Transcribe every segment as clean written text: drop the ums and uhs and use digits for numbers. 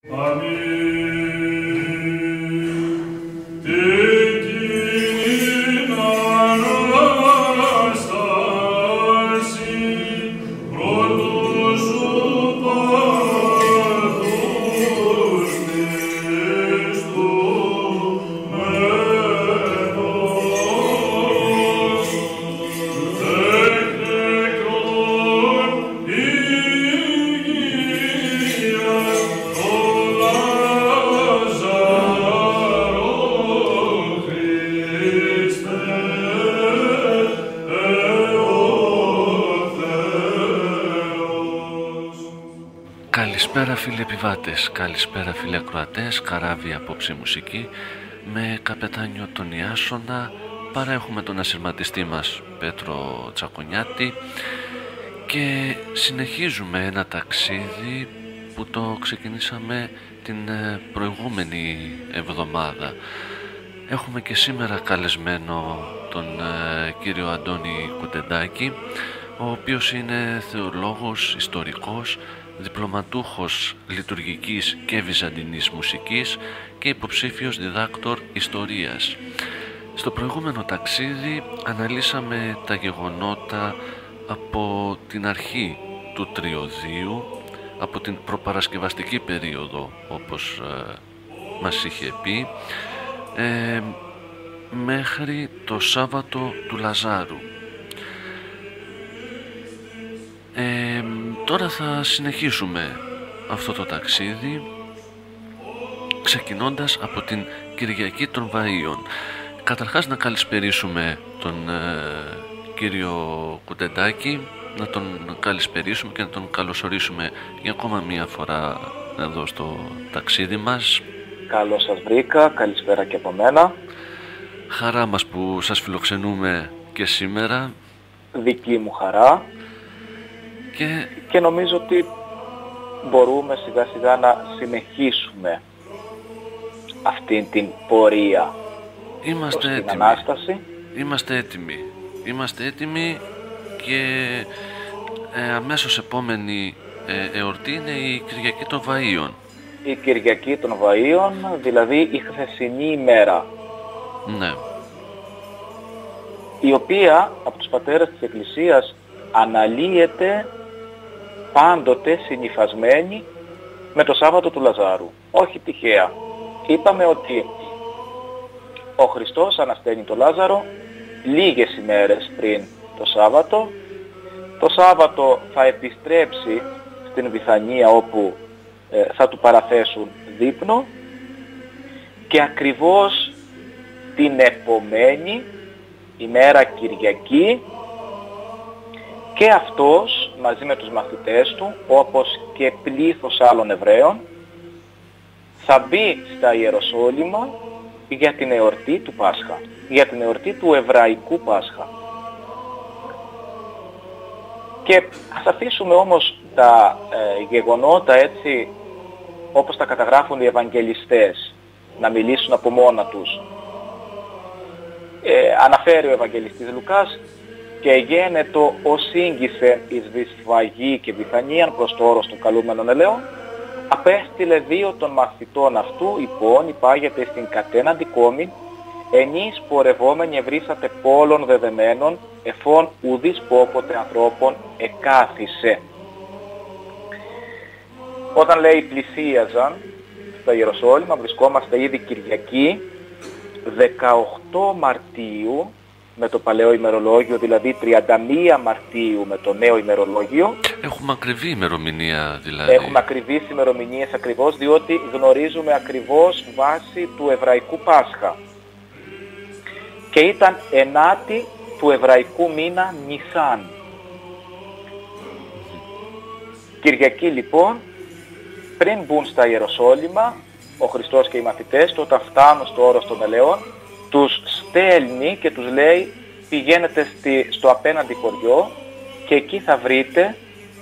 Καλησπέρα φίλοι επιβάτες, καλησπέρα φίλοι ακροατές, καράβι απόψε μουσική με καπετάνιο τον Ιάσονα. Παρέχουμε τον ασυρματιστή μας Πέτρο Τσακονιάτη και συνεχίζουμε ένα ταξίδι που το ξεκινήσαμε την προηγούμενη εβδομάδα. Έχουμε και σήμερα καλεσμένο τον κύριο Αντώνη Κουτεντάκη, ο οποίος είναι θεολόγος, ιστορικός, διπλωματούχος λειτουργικής και βυζαντινής μουσικής και υποψήφιος διδάκτορ ιστορίας. Στο προηγούμενο ταξίδι αναλύσαμε τα γεγονότα από την αρχή του Τριωδίου, από την προπαρασκευαστική περίοδο όπως μας είχε πει, μέχρι το Σάββατο του Λαζάρου. Τώρα θα συνεχίσουμε αυτό το ταξίδι ξεκινώντας από την Κυριακή των Βαΐων. Καταρχάς να καλησπερίσουμε τον κύριο Κουτεντάκη, να τον καλησπερίσουμε και να τον καλωσορίσουμε για ακόμα μία φορά εδώ στο ταξίδι μας. Καλώς σας βρήκα, καλησπέρα και από μένα. Χαρά μας που σας φιλοξενούμε και σήμερα. Δική μου χαρά. Και νομίζω ότι μπορούμε σιγά σιγά να συνεχίσουμε αυτήν την πορεία. Είμαστε έτοιμοι. Την Ανάσταση. Είμαστε έτοιμοι και αμέσως επόμενη εορτή είναι η Κυριακή των Βαΐων. Η Κυριακή των Βαΐων, δηλαδή η χθεσινή ημέρα. Ναι. Η οποία από τους πατέρες της Εκκλησίας αναλύεται πάντοτε συνυφασμένη με το Σάββατο του Λαζάρου. Όχι τυχαία. Είπαμε ότι ο Χριστός ανασταίνει το Λάζαρο λίγες ημέρες πριν το Σάββατο. Το Σάββατο θα επιστρέψει στην Βιθανία όπου θα του παραθέσουν δείπνο και ακριβώς την επομένη ημέρα Κυριακή και αυτός μαζί με τους μαθητές του, όπως και πλήθος άλλων Εβραίων, θα μπει στα Ιεροσόλυμα για την εορτή του Πάσχα, για την εορτή του Εβραϊκού Πάσχα. Και ας αφήσουμε όμως τα γεγονότα έτσι όπως τα καταγράφουν οι Ευαγγελιστές να μιλήσουν από μόνα τους. Αναφέρει ο Ευαγγελιστής Λουκάς και γένετο ως σύγγισε εις Βυσφαγή και Βιθανίαν προς το όρος των καλούμενων ελαιών, απέστειλε δύο των μαθητών αυτού υπόν υπάγεται στην κατέναντι κόμην, ενείς πορευόμενοι ευρύσατε πόλων δεδεμένων, εφών ουδείς πόποτε ανθρώπων εκάθισε. Όταν λέει πλησίαζαν στα Ιεροσόλυμα, βρισκόμαστε ήδη Κυριακή, 18 Μαρτίου με το παλαιό ημερολόγιο, δηλαδή 31 Μαρτίου με το νέο ημερολόγιο. Έχουμε ακριβή ημερομηνία δηλαδή. Έχουμε ακριβείς ημερομηνίες ακριβώς, διότι γνωρίζουμε ακριβώς βάση του Εβραϊκού Πάσχα. Και ήταν 9η του Εβραϊκού μήνα Νισάν. Κυριακή λοιπόν, πριν μπουν στα Ιεροσόλυμα, ο Χριστός και οι μαθητές του, όταν φτάνουν στο όρος των ελαιών, τους στέλνει και τους λέει πηγαίνετε στο απέναντι χωριό και εκεί θα βρείτε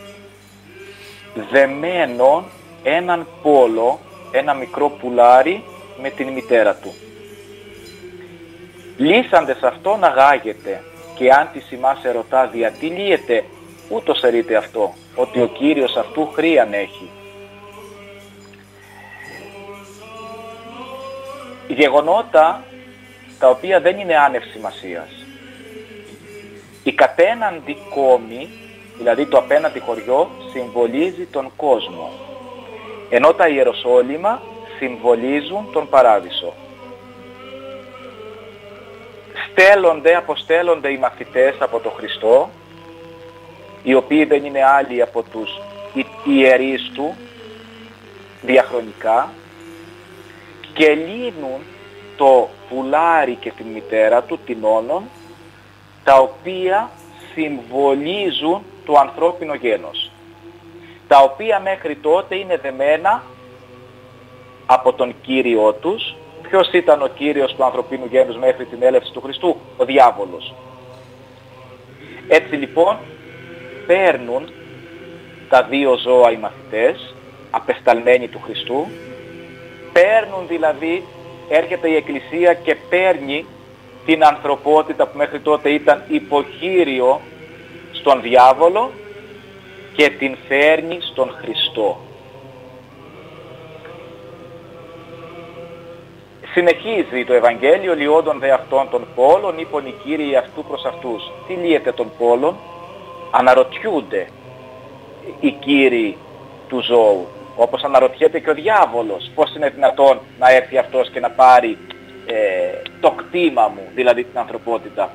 δεμένο έναν πόλο, ένα μικρό πουλάρι με την μητέρα του. Λύσαντες αυτό να γάγετε και αν τη ημάς ερωτά διατί λύεται, ούτως ερείται αυτό, ότι ο Κύριος αυτού χρίαν έχει. Γεγονότα τα οποία δεν είναι άνευ σημασίας. Η κατέναντι κόμη, δηλαδή το απέναντι χωριό, συμβολίζει τον κόσμο, ενώ τα Ιεροσόλυμα συμβολίζουν τον Παράδεισο. Αποστέλλονται οι μαθητές από τον Χριστό, οι οποίοι δεν είναι άλλοι από τους ιερείς του, διαχρονικά, και λύνουν το πουλάρι και την μητέρα του, την Όνον, τα οποία συμβολίζουν το ανθρώπινο γένος, τα οποία μέχρι τότε είναι δεμένα από τον Κύριό τους. Ποιος ήταν ο Κύριος του ανθρωπίνου γένους μέχρι την έλευση του Χριστού? Ο διάβολος. Έτσι λοιπόν παίρνουν τα δύο ζώα οι μαθητές, απεσταλμένοι του Χριστού, παίρνουν δηλαδή, έρχεται η Εκκλησία και παίρνει την ανθρωπότητα που μέχρι τότε ήταν υποχείριο στον διάβολο και την φέρνει στον Χριστό. Συνεχίζει το Ευαγγέλιο, λιόντων δε αυτών των πόλων, είπον οι Κύριοι αυτού προς αυτούς. Τι λύεται των πόλων? Αναρωτιούνται οι Κύριοι του ζώου, όπως αναρωτιέται και ο διάβολος, πώς είναι δυνατόν να έρθει αυτός και να πάρει το κτήμα μου, δηλαδή την ανθρωπότητα.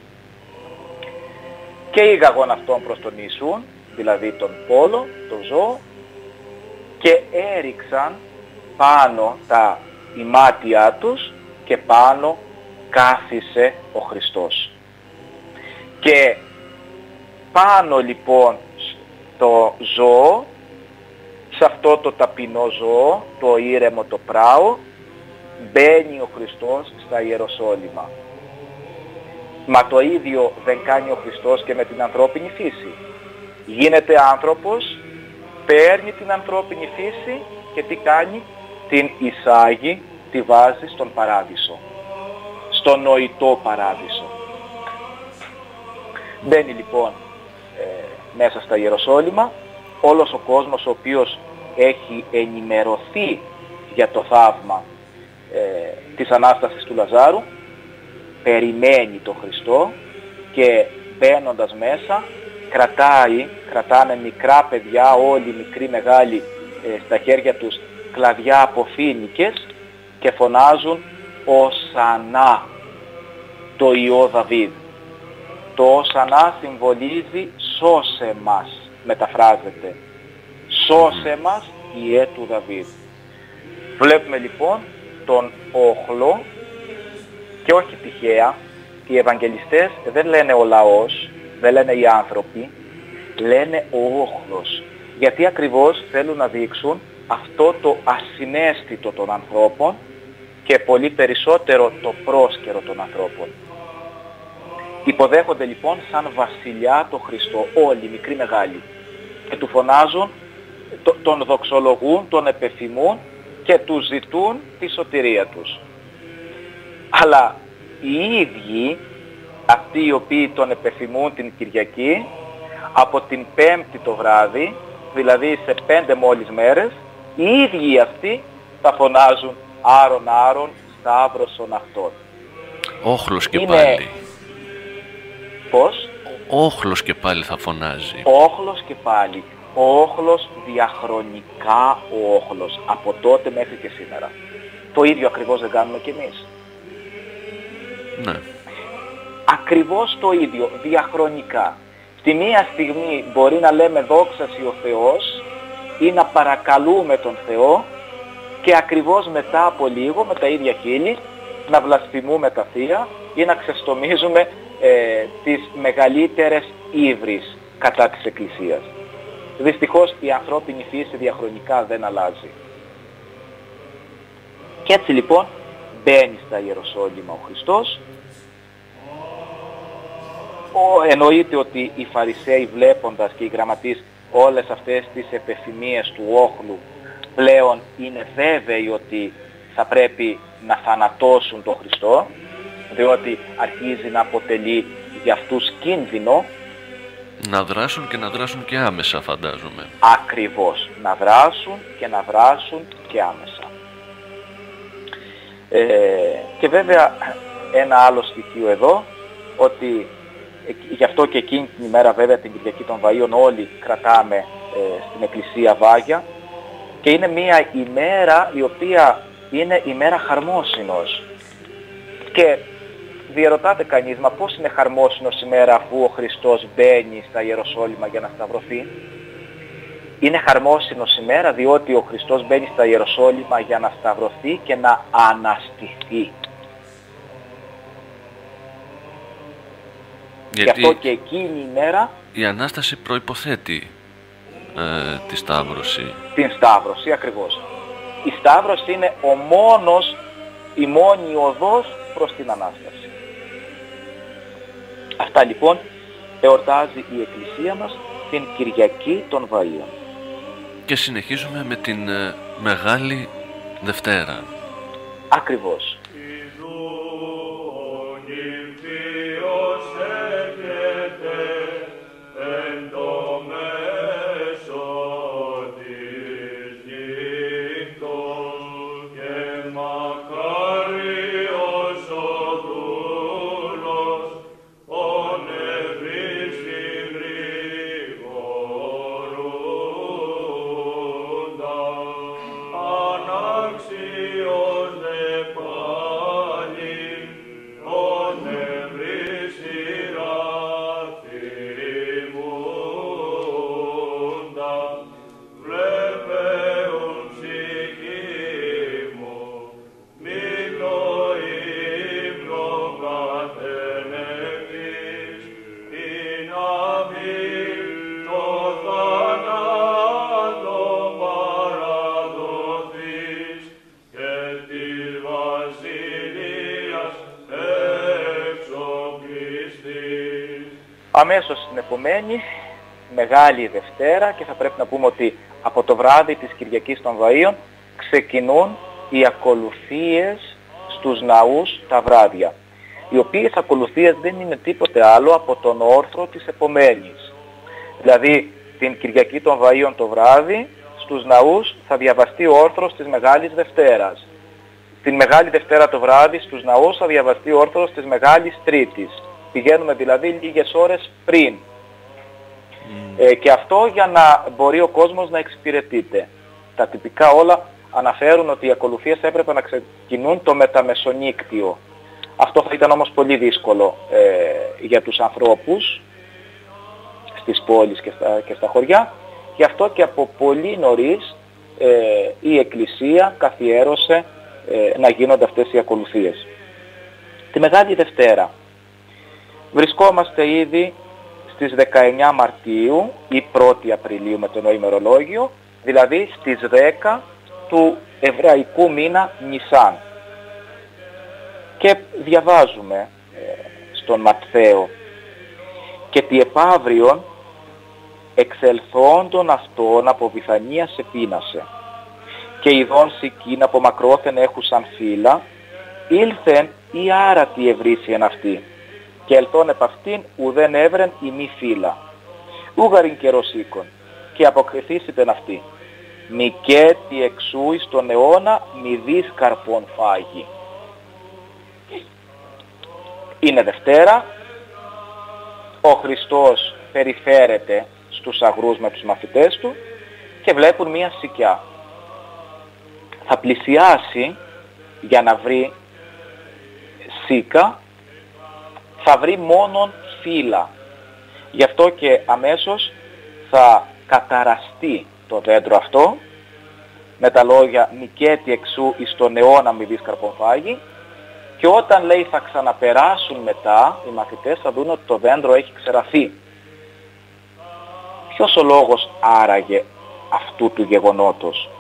Και ήγαγον αυτόν προς τον Ιησούν, δηλαδή τον πόλο, τον ζώο, και έριξαν πάνω τα ημάτια τους και πάνω κάθισε ο Χριστός. Και πάνω λοιπόν στο ζώο, σε αυτό το ταπεινό ζώο, το ήρεμο, το πράο, μπαίνει ο Χριστός στα Ιεροσόλυμα. Μα το ίδιο δεν κάνει ο Χριστός και με την ανθρώπινη φύση. Γίνεται άνθρωπος, παίρνει την ανθρώπινη φύση και τι κάνει? Την εισάγει, τη βάζει στον Παράδεισο, στον νοητό Παράδεισο. Μπαίνει λοιπόν μέσα στα Ιεροσόλυμα, όλος ο κόσμος ο οποίος έχει ενημερωθεί για το θαύμα της Ανάστασης του Λαζάρου, περιμένει τον Χριστό και μπαίνοντας μέσα κρατάνε μικρά παιδιά, όλοι μικροί μεγάλοι, στα χέρια τους κλαδιά από φοίνικες και φωνάζουν «Οσανά» το Υιό Δαβίδ. Το Οσανά συμβολίζει «Σώσε μας», μεταφράζεται. «Σώσε μας, Υιέ του Δαβίδ». Βλέπουμε λοιπόν τον όχλο, και όχι τυχαία, οι Ευαγγελιστές δεν λένε ο λαός, δεν λένε οι άνθρωποι, λένε ο όχλος. Γιατί ακριβώς θέλουν να δείξουν αυτό το ασυναίσθητο των ανθρώπων και πολύ περισσότερο το πρόσκαιρο των ανθρώπων. Υποδέχονται λοιπόν σαν βασιλιά το Χριστό, όλοι, μικροί μεγάλοι, και του φωνάζουν, τον δοξολογούν, τον επεφημούν και του ζητούν τη σωτηρία τους. Αλλά οι ίδιοι, αυτοί οι οποίοι τον επεφημούν την Κυριακή, από την Πέμπτη το βράδυ, δηλαδή σε 5 μόλις μέρες, οι ίδιοι αυτοί θα φωνάζουν «Άρον, Άρον, σταύρωσον αυτόν». Όχλος και πάλι. Πώς? Όχλος και πάλι θα φωνάζει. Όχλος και πάλι. Ο όχλος διαχρονικά, ο όχλος, από τότε μέχρι και σήμερα. Το ίδιο ακριβώς δεν κάνουμε κι εμείς. Ναι. Ακριβώς το ίδιο, διαχρονικά. Στη μία στιγμή μπορεί να λέμε δόξαση ο Θεός ή να παρακαλούμε τον Θεό και ακριβώς μετά από λίγο, με τα ίδια χείλη, να βλασφημούμε τα Θεία ή να ξεστομίζουμε τις μεγαλύτερες ύβρις κατά της Εκκλησίας. Δυστυχώς η ανθρώπινη φύση διαχρονικά δεν αλλάζει. Και έτσι λοιπόν μπαίνει στα Ιεροσόλυμα ο Χριστός. Εννοείται ότι οι Φαρισαίοι, βλέποντας, και οι γραμματείς όλες αυτές τις επεφημίες του όχλου, πλέον είναι βέβαιοι ότι θα πρέπει να θανατώσουν τον Χριστό, διότι αρχίζει να αποτελεί για αυτούς κίνδυνο. Να δράσουν και να δράσουν και άμεσα, φαντάζομαι. Ακριβώς. Να δράσουν και να δράσουν και άμεσα. Και βέβαια ένα άλλο στοιχείο εδώ, ότι γι' αυτό και εκείνη την ημέρα βέβαια την Κυριακή των Βαΐων όλοι κρατάμε στην εκκλησία βάγια, και είναι μια ημέρα η οποία είναι ημέρα χαρμόσυνος. Και διερωτάται κανείς, μα πώς είναι χαρμόσυνος ημέρα αφού ο Χριστός μπαίνει στα Ιεροσόλυμα για να σταυρωθεί? Είναι χαρμόσυνος ημέρα διότι ο Χριστός μπαίνει στα Ιεροσόλυμα για να σταυρωθεί και να αναστηθεί. Γιατί γι' αυτό και εκείνη η μέρα η Ανάσταση προϋποθέτει τη Σταύρωση. Την Σταύρωση, ακριβώς. Η Σταύρωση είναι η μόνη οδός προς την Ανάσταση. Αυτά λοιπόν εορτάζει η Εκκλησία μας την Κυριακή των Βαΐων. Και συνεχίζουμε με την Μεγάλη Δευτέρα. Ακριβώς. Αμέσως στην επομένη Μεγάλη Δευτέρα, και θα πρέπει να πούμε ότι από το βράδυ της Κυριακής των Βαΐων ξεκινούν οι ακολουθίες στους ναούς τα βράδια, οι οποίες ακολουθίες δεν είναι τίποτε άλλο από τον όρθρο της επομένης. Δηλαδή την Κυριακή των Βαΐων το βράδυ στους ναούς θα διαβαστεί ο όρθρος της Μεγάλης Δευτέρας. Την Μεγάλη Δευτέρα το βράδυ στους ναούς θα διαβαστεί ο όρθρος της Μεγάλης Τρίτης. Πηγαίνουμε δηλαδή λίγες ώρες πριν. Και αυτό για να μπορεί ο κόσμος να εξυπηρετείται. Τα τυπικά όλα αναφέρουν ότι οι ακολουθίες έπρεπε να ξεκινούν το μεταμεσονύκτιο. Αυτό θα ήταν όμως πολύ δύσκολο για τους ανθρώπους στις πόλεις και στα χωριά. Γι' αυτό και από πολύ νωρίς η Εκκλησία καθιέρωσε να γίνονται αυτές οι ακολουθίες. Τη Μεγάλη Δευτέρα βρισκόμαστε ήδη στις 19 Μαρτίου ή 1η Απριλίου με το νοημερολόγιο, δηλαδή στις 10 του εβραϊκού μήνα Νισάν. Και διαβάζουμε στον Ματθαίο: «Και τι επαύριον εξελθόντων αυτών από Βιθανίας επείνασε. Και ειδών σικήν από μακρόθεν έχουσαν φύλλα, ήλθεν ή άρατη ευρύσιεν αυτή. Και ελθόν επ' αυτήν ουδέν έβρεν η μη φύλλα. Ούγαριν καιροσίκον, και αποκριθήσιτεν αυτή. Μικέτι εξού εις τον αιώνα μη δις καρπών φάγει». Είναι Δευτέρα, ο Χριστός περιφέρεται στους αγρούς με τους μαθητές του και βλέπουν μία σικιά. Θα πλησιάσει για να βρει σίκα, θα βρει μόνον φύλλα. Γι' αυτό και αμέσως θα καταραστεί το δέντρο αυτό με τα λόγια «Μικέτι εξού εις τον αιώνα μη δις καρπών φάγει», και όταν λέει θα ξαναπεράσουν μετά οι μαθητές θα δουν ότι το δέντρο έχει ξεραθεί. Ποιος ο λόγος άραγε αυτού του γεγονότος?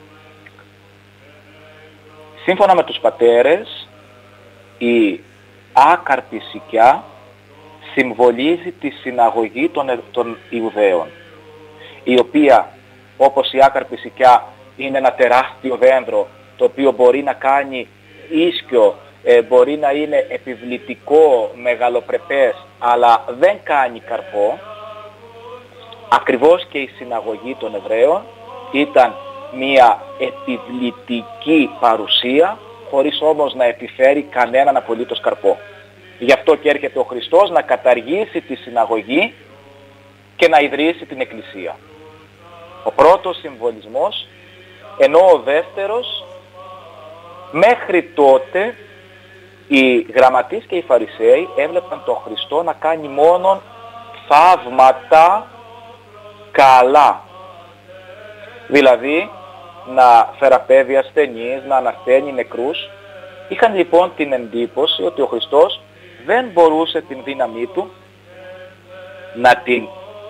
Σύμφωνα με τους πατέρες, η άκαρπη σικιά συμβολίζει τη συναγωγή των Ιουδαίων, η οποία, όπως η άκαρπη σικιά είναι ένα τεράστιο δέντρο το οποίο μπορεί να κάνει ίσκιο, μπορεί να είναι επιβλητικό, μεγαλοπρεπές, αλλά δεν κάνει καρπό, ακριβώς και η συναγωγή των Εβραίων ήταν μια επιβλητική παρουσία, χωρίς όμως να επιφέρει κανέναν απολύτως καρπό. Γι' αυτό και έρχεται ο Χριστός να καταργήσει τη συναγωγή και να ιδρύσει την Εκκλησία. Ο πρώτος συμβολισμός, ενώ ο δεύτερος, μέχρι τότε οι γραμματείς και οι Φαρισαίοι έβλεπαν τον Χριστό να κάνει μόνον θαύματα καλά. Δηλαδή να θεραπεύει ασθενείς, να ανασταίνει νεκρούς. Είχαν λοιπόν την εντύπωση ότι ο Χριστός δεν μπορούσε την δύναμή του να την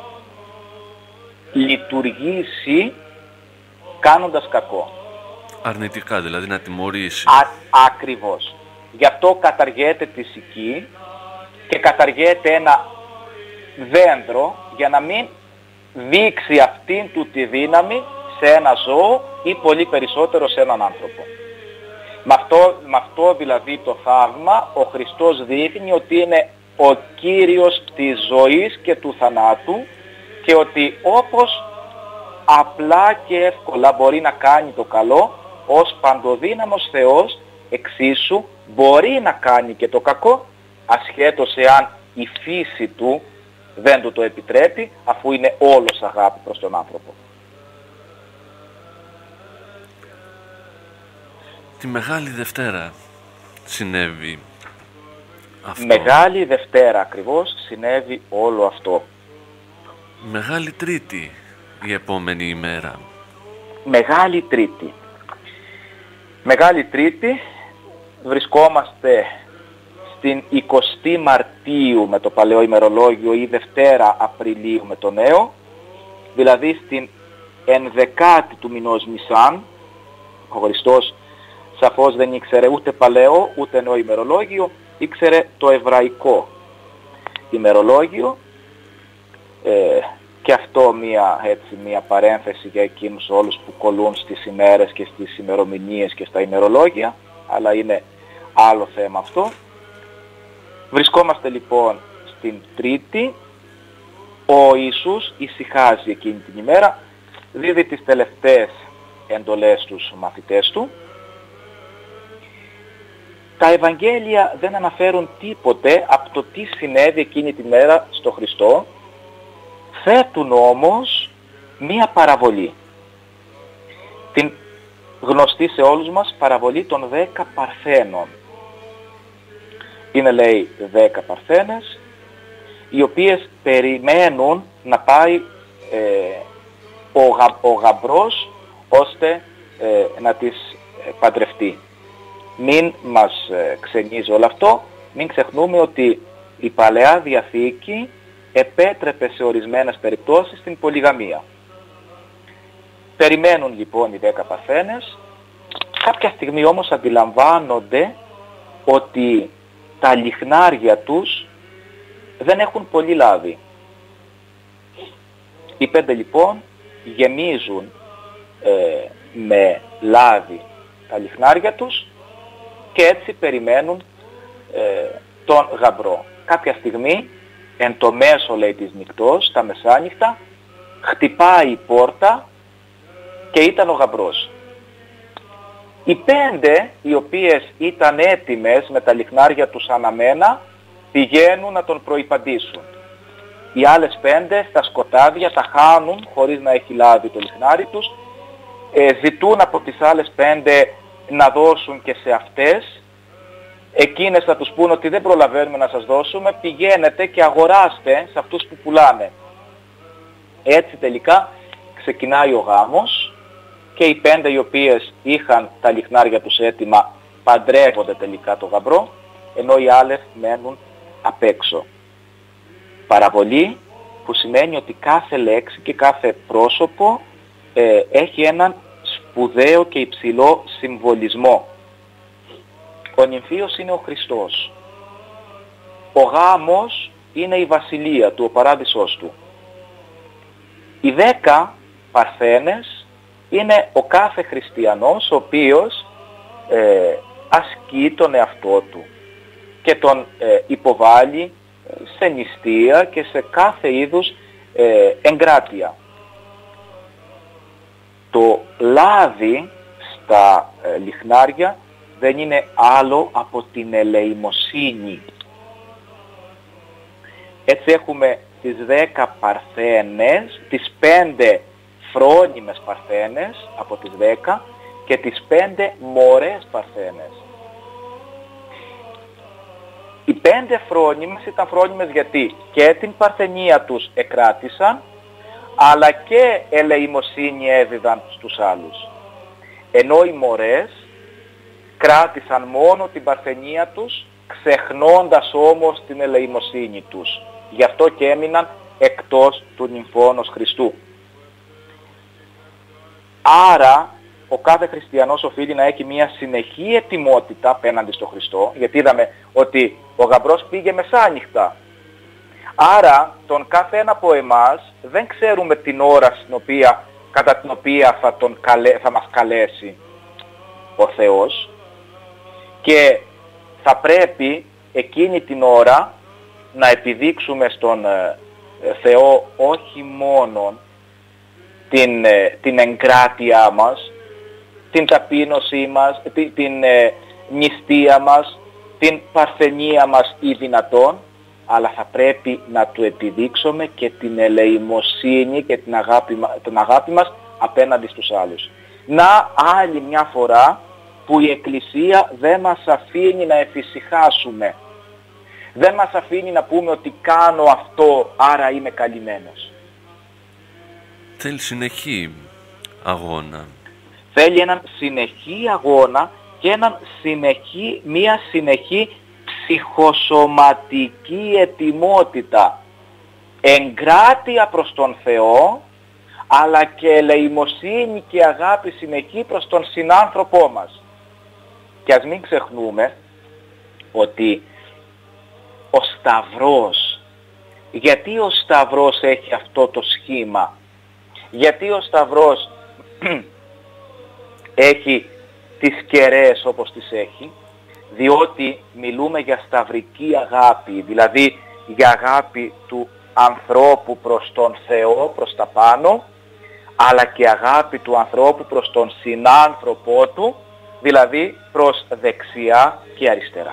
λειτουργήσει κάνοντας κακό. Αρνητικά, δηλαδή να τιμωρήσει. Ακριβώς. Γι' αυτό καταργέται τη σική και καταργέται ένα δέντρο για να μην δείξει αυτήν του τη δύναμη σε ένα ζώο ή πολύ περισσότερο σε έναν άνθρωπο. Με αυτό δηλαδή το θαύμα ο Χριστός δείχνει ότι είναι ο Κύριος της ζωής και του θανάτου και ότι όπως απλά και εύκολα μπορεί να κάνει το καλό, ως παντοδύναμος Θεός εξίσου μπορεί να κάνει και το κακό, ασχέτως εάν η φύση του δεν του το επιτρέπει, αφού είναι όλος αγάπη προς τον άνθρωπο. Τη Μεγάλη Δευτέρα συνέβη αυτό. Μεγάλη Δευτέρα ακριβώς συνέβη όλο αυτό. Μεγάλη Τρίτη η επόμενη ημέρα. Μεγάλη Τρίτη. Μεγάλη Τρίτη βρισκόμαστε στην 20η Μαρτίου με το παλαιό ημερολόγιο ή Δευτέρα Απριλίου με το νέο, δηλαδή στην 11η του μηνός Νισάν. Ο Χριστός σαφώς δεν ήξερε ούτε παλαιό ούτε νέο ημερολόγιο, ήξερε το εβραϊκό ημερολόγιο, και αυτό μια παρένθεση για εκείνους όλους που κολλούν στις ημέρες και στις ημερομηνίες και στα ημερολόγια, αλλά είναι άλλο θέμα αυτό. Βρισκόμαστε λοιπόν στην Τρίτη. Ο Ιησούς ησυχάζει εκείνη την ημέρα, δίδει τις τελευταίες εντολές στους μαθητές του. Τα Ευαγγέλια δεν αναφέρουν τίποτε από το τι συνέβη εκείνη τη μέρα στο Χριστό, θέτουν όμως μία παραβολή. Την γνωστή σε όλους μας παραβολή των 10 Παρθένων. Είναι, λέει, 10 Παρθένες, οι οποίες περιμένουν να πάει ο γαμπρός ώστε να τις παντρευτεί. Μην μας ξενίζει όλο αυτό, μην ξεχνούμε ότι η Παλαιά Διαθήκη επέτρεπε σε ορισμένες περιπτώσεις την πολυγαμία. Περιμένουν λοιπόν οι 10 Παρθένες, κάποια στιγμή όμως αντιλαμβάνονται ότι τα λιχνάρια τους δεν έχουν πολύ λάδι. Οι 5 λοιπόν γεμίζουν με λάδι τα λιχνάρια τους και έτσι περιμένουν τον γαμπρό. Κάποια στιγμή, εν το μέσο, λέει, της νυχτός, τα μεσάνυχτα, χτυπάει η πόρτα και ήταν ο γαμπρός. Οι 5 οι οποίες ήταν έτοιμες με τα λιχνάρια τους αναμένα πηγαίνουν να τον προϋπαντήσουν. Οι άλλες 5 στα σκοτάδια τα χάνουν χωρίς να έχει λάβει το λιχνάρι τους, ζητούν από τις άλλες 5 να δώσουν και σε αυτές. Εκείνες θα τους πούν ότι δεν προλαβαίνουμε να σας δώσουμε, πηγαίνετε και αγοράστε σε αυτούς που πουλάνε. Έτσι τελικά ξεκινάει ο γάμος και οι 5 οι οποίες είχαν τα λιχνάρια τους έτοιμα παντρεύονται τελικά το γαμπρό, ενώ οι άλλες μένουν απ' έξω. Παραβολή που σημαίνει ότι κάθε λέξη και κάθε πρόσωπο έχει έναν σπουδαίο και υψηλό συμβολισμό. Ο νυμφίος είναι ο Χριστός. Ο γάμος είναι η βασιλεία του, ο παράδεισος του. Οι 10 Παρθένες είναι ο κάθε χριστιανός ο οποίος ασκεί τον εαυτό του και τον υποβάλλει σε νηστεία και σε κάθε είδους εγκράτεια. Το λάδι στα λιχνάρια δεν είναι άλλο από την ελεημοσύνη. Έτσι έχουμε τις 10 παρθένες, τις 5 φρόνιμες παρθένες από τις 10 και τις 5 μωρές παρθένες. Οι 5 φρόνιμες ήταν φρόνιμες γιατί και την παρθενία τους εκράτησαν, αλλά και ελεημοσύνη έδιδαν στους άλλους. Ενώ οι μωρές κράτησαν μόνο την παρθενία τους, ξεχνώντας όμως την ελεημοσύνη τους. Γι' αυτό και έμειναν εκτός του νυμφώνος Χριστού. Άρα, ο κάθε χριστιανός οφείλει να έχει μια συνεχή ετοιμότητα απέναντι στο Χριστό, γιατί είδαμε ότι ο γαμπρός πήγε μεσάνυχτα. Άρα, τον κάθε ένα από εμάς δεν ξέρουμε την ώρα κατά την οποία θα μας καλέσει ο Θεός, και θα πρέπει εκείνη την ώρα να επιδείξουμε στον Θεό όχι μόνο την εγκράτειά μας, την ταπείνωσή μας, την νηστεία μας, την παρθενία μας ή δυνατόν, αλλά θα πρέπει να του επιδείξουμε και την ελεημοσύνη και την αγάπη μας απέναντι στους άλλους. Να άλλη μια φορά που η Εκκλησία δεν μας αφήνει να εφησυχάσουμε. Δεν μας αφήνει να πούμε ότι κάνω αυτό, άρα είμαι καλυμμένος. Θέλει συνεχή αγώνα. Θέλει έναν συνεχή αγώνα και μια συνεχή ψυχοσωματική ετοιμότητα. Εγκράτεια προς τον Θεό, αλλά και ελεημοσύνη και αγάπη συνεχή προς τον συνάνθρωπό μας. Και ας μην ξεχνούμε ότι ο Σταυρός, γιατί ο Σταυρός έχει αυτό το σχήμα, γιατί ο Σταυρός έχει τις κεραίες όπως τις έχει, διότι μιλούμε για σταυρική αγάπη, δηλαδή για αγάπη του ανθρώπου προς τον Θεό, προς τα πάνω, αλλά και αγάπη του ανθρώπου προς τον συνάνθρωπό του, δηλαδή προς δεξιά και αριστερά.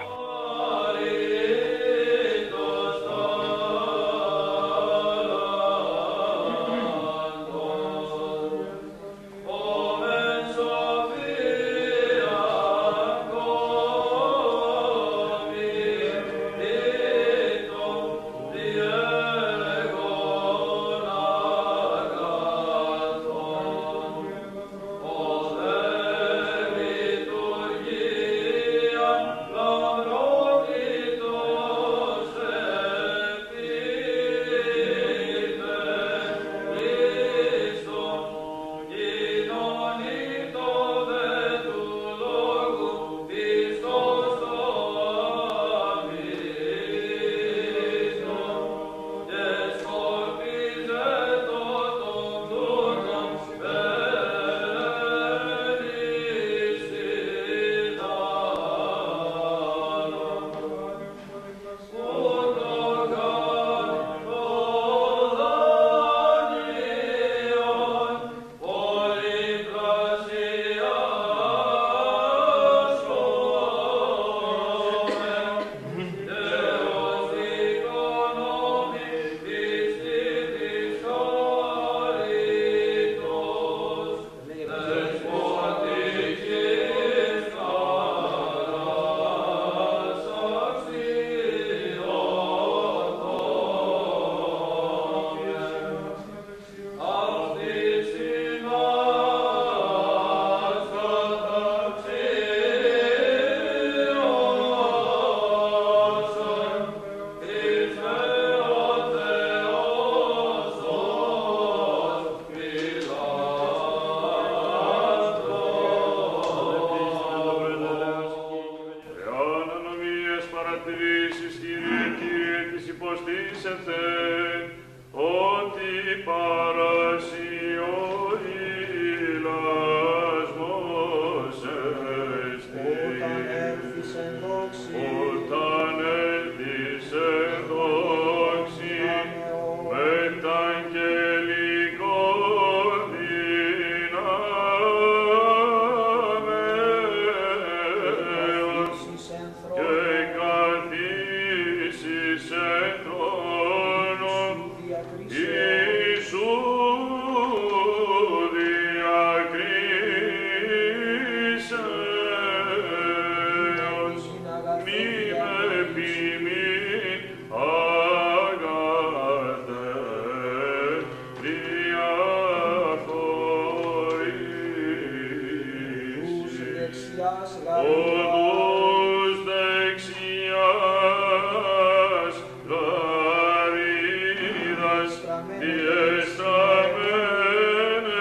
οδούς δεξιάς λαρίδας διεστραμμένε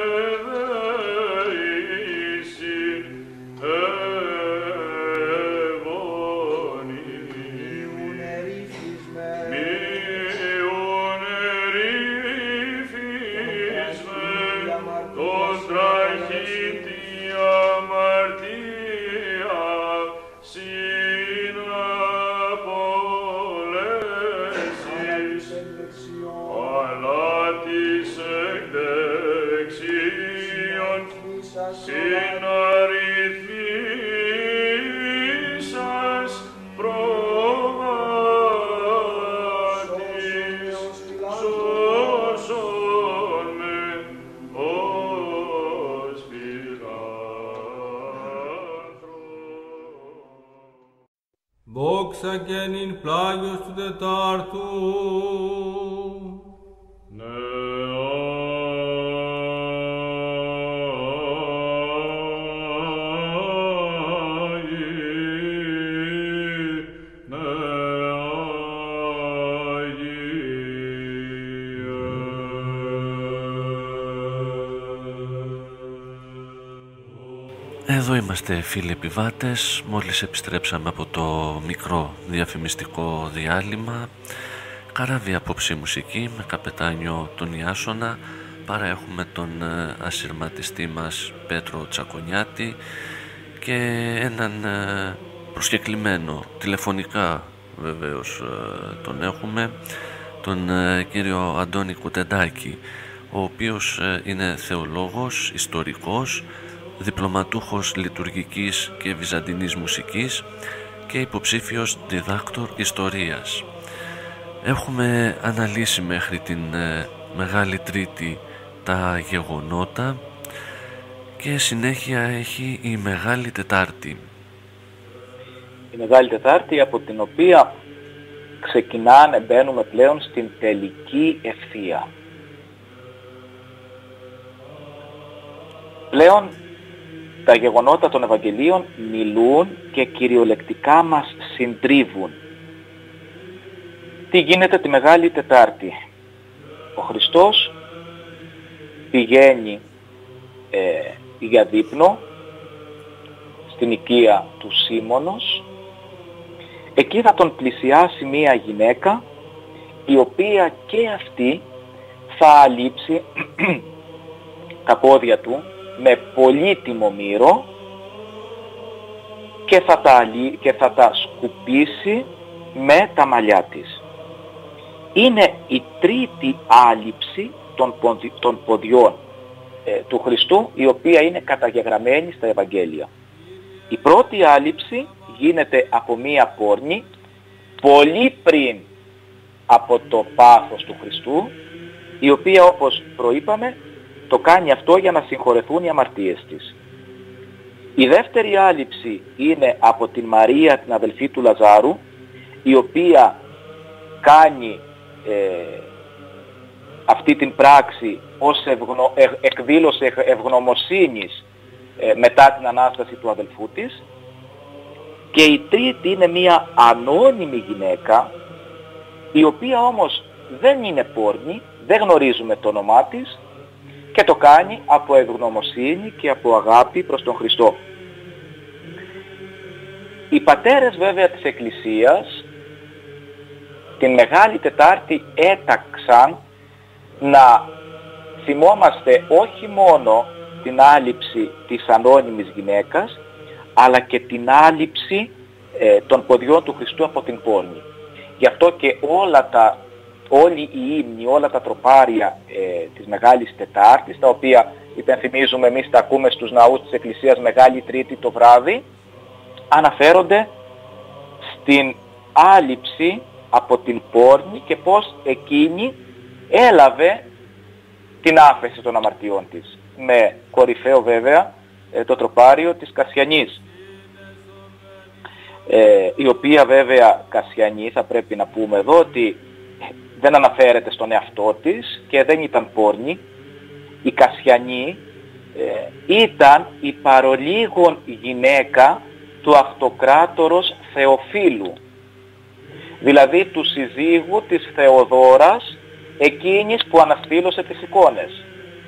δεήσιν ευώνη μιουν ερήφισμεν τον τραχήν τη αμαρτία συναπολέσεις αλλά της εκδεξίων συναρρυθμίσας προβάτης σώσον με ως φιλάνθρωπος. Δόξα και νυν πλάγιος του Τετάρτου. Εδώ είμαστε φίλοι επιβάτες, μόλις επιστρέψαμε από το μικρό διαφημιστικό διάλειμμα. Καράβι απόψη μουσική με καπετάνιο τον Ιάσονα. Παραέχουμε τον ασυρματιστή μας Πέτρο Τσακονιάτη και έναν προσκεκλημένο, τηλεφωνικά βεβαίως τον έχουμε, τον κύριο Αντώνη Κουτεντάκη, ο οποίος είναι θεολόγος, ιστορικός, διπλωματούχος λειτουργικής και βυζαντινής μουσικής και υποψήφιος διδάκτορ ιστορίας. Έχουμε αναλύσει μέχρι την Μεγάλη Τρίτη τα γεγονότα και συνέχεια έχει η Μεγάλη Τετάρτη. Η Μεγάλη Τετάρτη, από την οποία μπαίνουμε πλέον στην τελική ευθεία. Πλέον τα γεγονότα των Ευαγγελίων μιλούν και κυριολεκτικά μας συντρίβουν. Τι γίνεται τη Μεγάλη Τετάρτη? Ο Χριστός πηγαίνει για δείπνο στην οικία του Σίμωνος. Εκεί θα τον πλησιάσει μία γυναίκα, η οποία και αυτή θα αλείψει τα πόδια του με πολύτιμο μύρο και θα τα σκουπίσει με τα μαλλιά της. Είναι η τρίτη άλειψη των ποδιών του Χριστού, η οποία είναι καταγεγραμμένη στα Ευαγγέλια. Η πρώτη άλειψη γίνεται από μία πόρνη πολύ πριν από το πάθος του Χριστού, η οποία, όπως προείπαμε, το κάνει αυτό για να συγχωρεθούν οι αμαρτίες της. Η δεύτερη άλειψη είναι από την Μαρία, την αδελφή του Λαζάρου, η οποία κάνει αυτή την πράξη ως εκδήλωση ευγνωμοσύνης μετά την Ανάσταση του αδελφού της. Και η τρίτη είναι μία ανώνυμη γυναίκα, η οποία όμως δεν είναι πόρνη, δεν γνωρίζουμε το όνομά της, και το κάνει από ευγνωμοσύνη και από αγάπη προς τον Χριστό. Οι πατέρες βέβαια της Εκκλησίας την Μεγάλη Τετάρτη έταξαν να θυμόμαστε όχι μόνο την άλειψη της ανώνυμης γυναίκας, αλλά και την άλειψη των ποδιών του Χριστού από την πόρνη. Γι' αυτό και όλοι οι ύμνοι, όλα τα τροπάρια της Μεγάλης Τετάρτης, τα οποία υπενθυμίζουμε εμείς τα ακούμε στους ναούς της Εκκλησίας Μεγάλη Τρίτη το βράδυ, αναφέρονται στην άλειψη από την πόρνη και πώς εκείνη έλαβε την άφεση των αμαρτιών της. Με κορυφαίο βέβαια το τροπάριο της Κασιανής, η οποία βέβαια Κασιανή, θα πρέπει να πούμε εδώ, ότι δεν αναφέρεται στον εαυτό της και δεν ήταν πόρνη. Η Κασιανή ήταν η παρολίγων γυναίκα του αυτοκράτορος Θεοφύλου, δηλαδή του συζύγου της Θεοδόρας, εκείνης που αναστήλωσε τις εικόνες.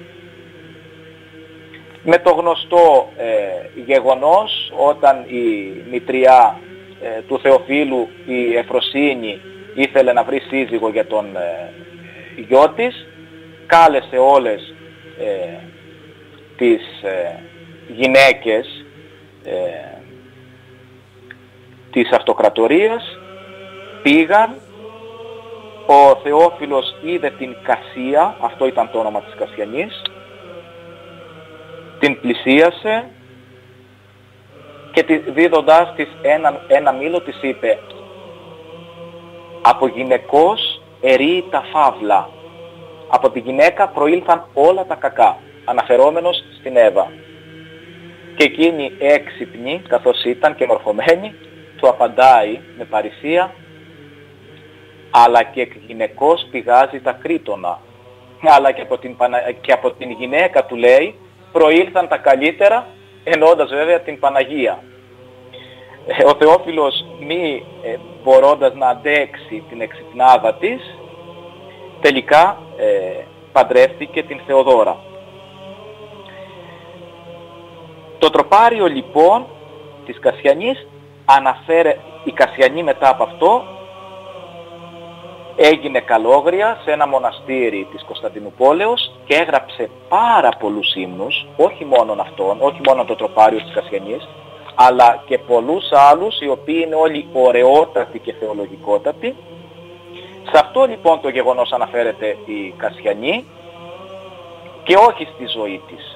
Με το γνωστό γεγονός, όταν η μητριά του Θεοφύλου, η Εφροσύνη, ήθελε να βρει σύζυγο για τον γιο της, κάλεσε όλες τις γυναίκες της αυτοκρατορίας, πήγαν, ο Θεόφιλος είδε την Κασία, αυτό ήταν το όνομα της Κασιανής, την πλησίασε και δίδοντάς της ένα μήλο της είπε: «Από γυναικός ερεί τα φαύλα, από τη γυναίκα προήλθαν όλα τα κακά», αναφερόμενος στην Εύα. Και εκείνη έξυπνη, καθώς ήταν και μορφωμένη, του απαντάει με παρησία: «Αλλά και εκ γυναικός πηγάζει τα κρήτονα, αλλά και από την γυναίκα», του λέει, «προήλθαν τα καλύτερα», εννοώντας βέβαια την Παναγία. Ο Θεόφιλος, μη μπορώντας να αντέξει την εξυπνάδα της, τελικά παντρεύτηκε την Θεοδόρα. Το τροπάριο λοιπόν της Κασιανής η Κασιανή μετά από αυτό έγινε καλόγρια σε ένα μοναστήρι της Κωνσταντινούπολεως και έγραψε πάρα πολλούς ύμνους, όχι μόνον αυτόν, όχι μόνο το τροπάριο της Κασιανής, αλλά και πολλούς άλλους, οι οποίοι είναι όλοι ωραιότατοι και θεολογικότατοι. Σε αυτό λοιπόν το γεγονός αναφέρεται η Κασιανή και όχι στη ζωή της.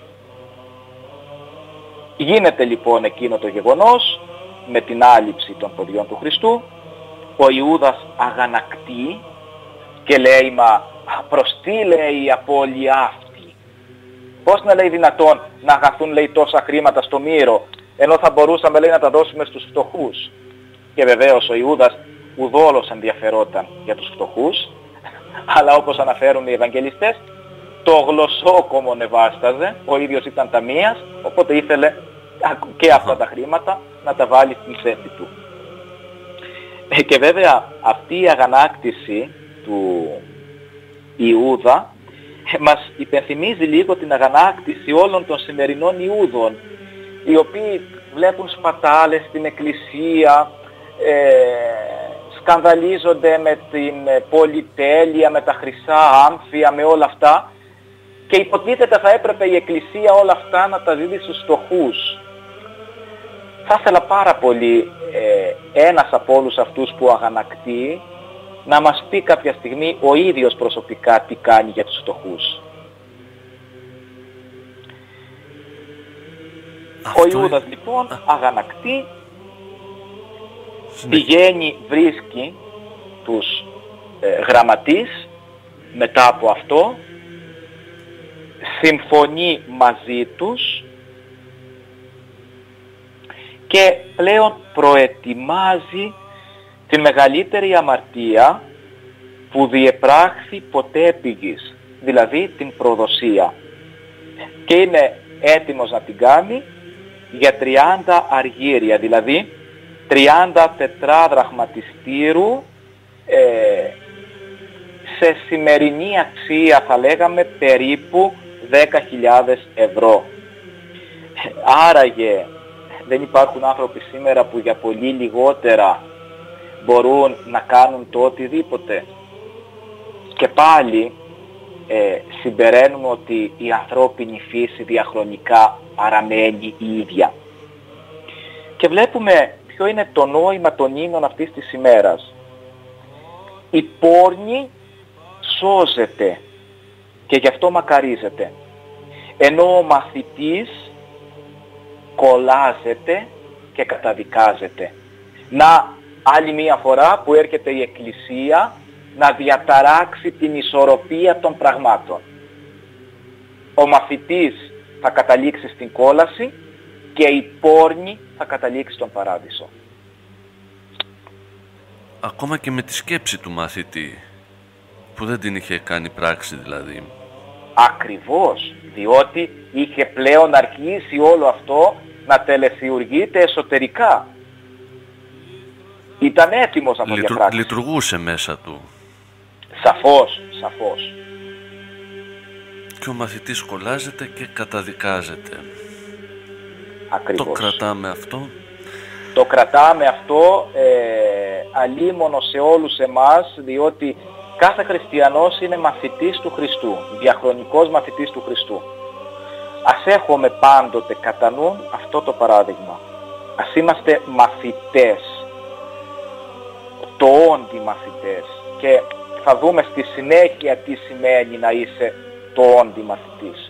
Γίνεται λοιπόν εκείνο το γεγονός με την άληψη των ποδιών του Χριστού. Ο Ιούδας αγανακτεί και λέει: «Μα προς τι, λέει, η απώλεια αυτή? Πώς να, λέει, δυνατόν να αγαθούν, λέει, τόσα χρήματα στο μύρο, ενώ θα μπορούσαμε, λέει, να τα δώσουμε στους φτωχούς?» Και βεβαίως ο Ιούδας ουδόλως ενδιαφερόταν για τους φτωχούς, αλλά όπως αναφέρουν οι Ευαγγελιστές, το γλωσσόκομο νεβάσταζε, ο ίδιος ήταν ταμείας, οπότε ήθελε και αυτά τα χρήματα να τα βάλει στην τσέπη του. Και βέβαια αυτή η αγανάκτηση του Ιούδα μας υπενθυμίζει λίγο την αγανάκτηση όλων των σημερινών Ιούδων, οι οποίοι βλέπουν σπατάλες στην εκκλησία, σκανδαλίζονται με την πολυτέλεια, με τα χρυσά άμφια, με όλα αυτά, και υποτίθεται θα έπρεπε η εκκλησία όλα αυτά να τα δίδει στους φτωχούς. Θα ήθελα πάρα πολύ ένας από όλους αυτούς που αγανακτεί να μας πει κάποια στιγμή ο ίδιος προσωπικά τι κάνει για τους φτωχούς. Ο Ιούδας λοιπόν αγανακτεί, πηγαίνει, βρίσκει τους γραμματείς μετά από αυτό, συμφωνεί μαζί τους και πλέον προετοιμάζει την μεγαλύτερη αμαρτία που διεπράχθη ποτέ επί γης, δηλαδή την προδοσία, και είναι έτοιμος να την κάνει για 30 αργύρια, δηλαδή 30 τετράδραχμα της Τύρου, σε σημερινή αξία θα λέγαμε περίπου 10.000 ευρώ. Άραγε δεν υπάρχουν άνθρωποι σήμερα που για πολύ λιγότερα μπορούν να κάνουν το οτιδήποτε? Και πάλι συμπεραίνουμε ότι η ανθρώπινη φύση διαχρονικά παραμένει η ίδια. Και βλέπουμε ποιο είναι το νόημα των ύμνων αυτής της ημέρας. Η πόρνη σώζεται και γι' αυτό μακαρίζεται, ενώ ο μαθητής κολλάζεται και καταδικάζεται. Να, άλλη μία φορά που έρχεται η Εκκλησία να διαταράξει την ισορροπία των πραγμάτων. Ο μαθητής θα καταλήξει στην κόλαση και η πόρνη θα καταλήξει στον παράδεισο. Ακόμα και με τη σκέψη του μαθητή, που δεν την είχε κάνει πράξη δηλαδή, Ακριβώς, διότι είχε πλέον αρχίσει όλο αυτό να τελεθιουργείται εσωτερικά. Ήταν έτοιμος να το διαπράξει. Λειτουργούσε μέσα του. Σαφώς, σαφώς. Και ο μαθητής κολλάζεται και καταδικάζεται. Ακριβώς. Το κρατάμε αυτό. Το κρατάμε αυτό αλίμονο σε όλους εμάς, διότι κάθε χριστιανός είναι μαθητής του Χριστού, διαχρονικός μαθητής του Χριστού. Ας έχουμε πάντοτε κατά νου αυτό το παράδειγμα. Ας είμαστε μαθητές, το όντι μαθητές, και θα δούμε στη συνέχεια τι σημαίνει να είσαι το όντι μαθητής.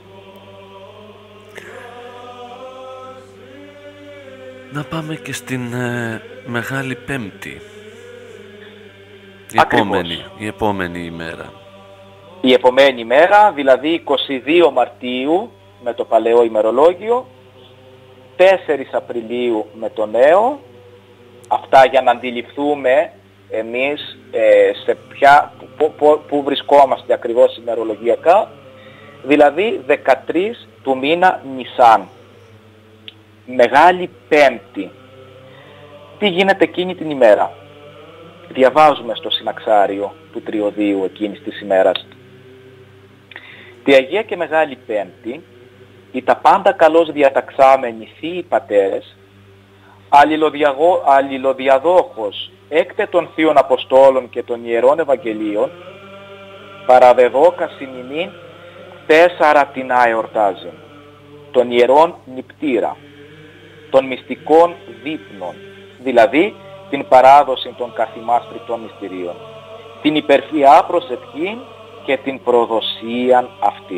Να πάμε και στην Μεγάλη Πέμπτη. Η επόμενη ημέρα. Η επομένη ημέρα, δηλαδή 22 Μαρτίου με το παλαιό ημερολόγιο, 4 Απριλίου με το νέο. Αυτά για να αντιληφθούμε εμείς σε που βρισκόμαστε ακριβώς ημερολογιακά. Δηλαδή 13 του μήνα Νισάν. Μεγάλη Πέμπτη. Τι γίνεται εκείνη την ημέρα? Διαβάζουμε στο συναξάριο του Τριωδίου εκείνης της ημέρας. Τη Αγία και Μεγάλη Πέμπτη, οι τα πάντα καλώς διαταξάμενοι θείοι πατέρες, αλληλοδιαδόχος έκτε των Θείων Αποστόλων και των Ιερών Ευαγγελίων, παραδεδόκα ημιμήν 4 τινά εορτάζουν, των Ιερών Νηπτήρα, των μυστικών δείπνων, δηλαδή την παράδοση των καθημάς τριτών μυστηρίων, την υπερφυά προσευχήν και την προδοσίαν αυτήν.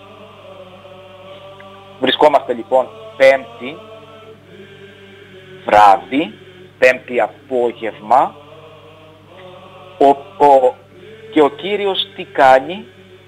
Βρισκόμαστε λοιπόν Πέμπτη βράδυ, Πέμπτη απόγευμα, και ο Κύριος τι κάνει?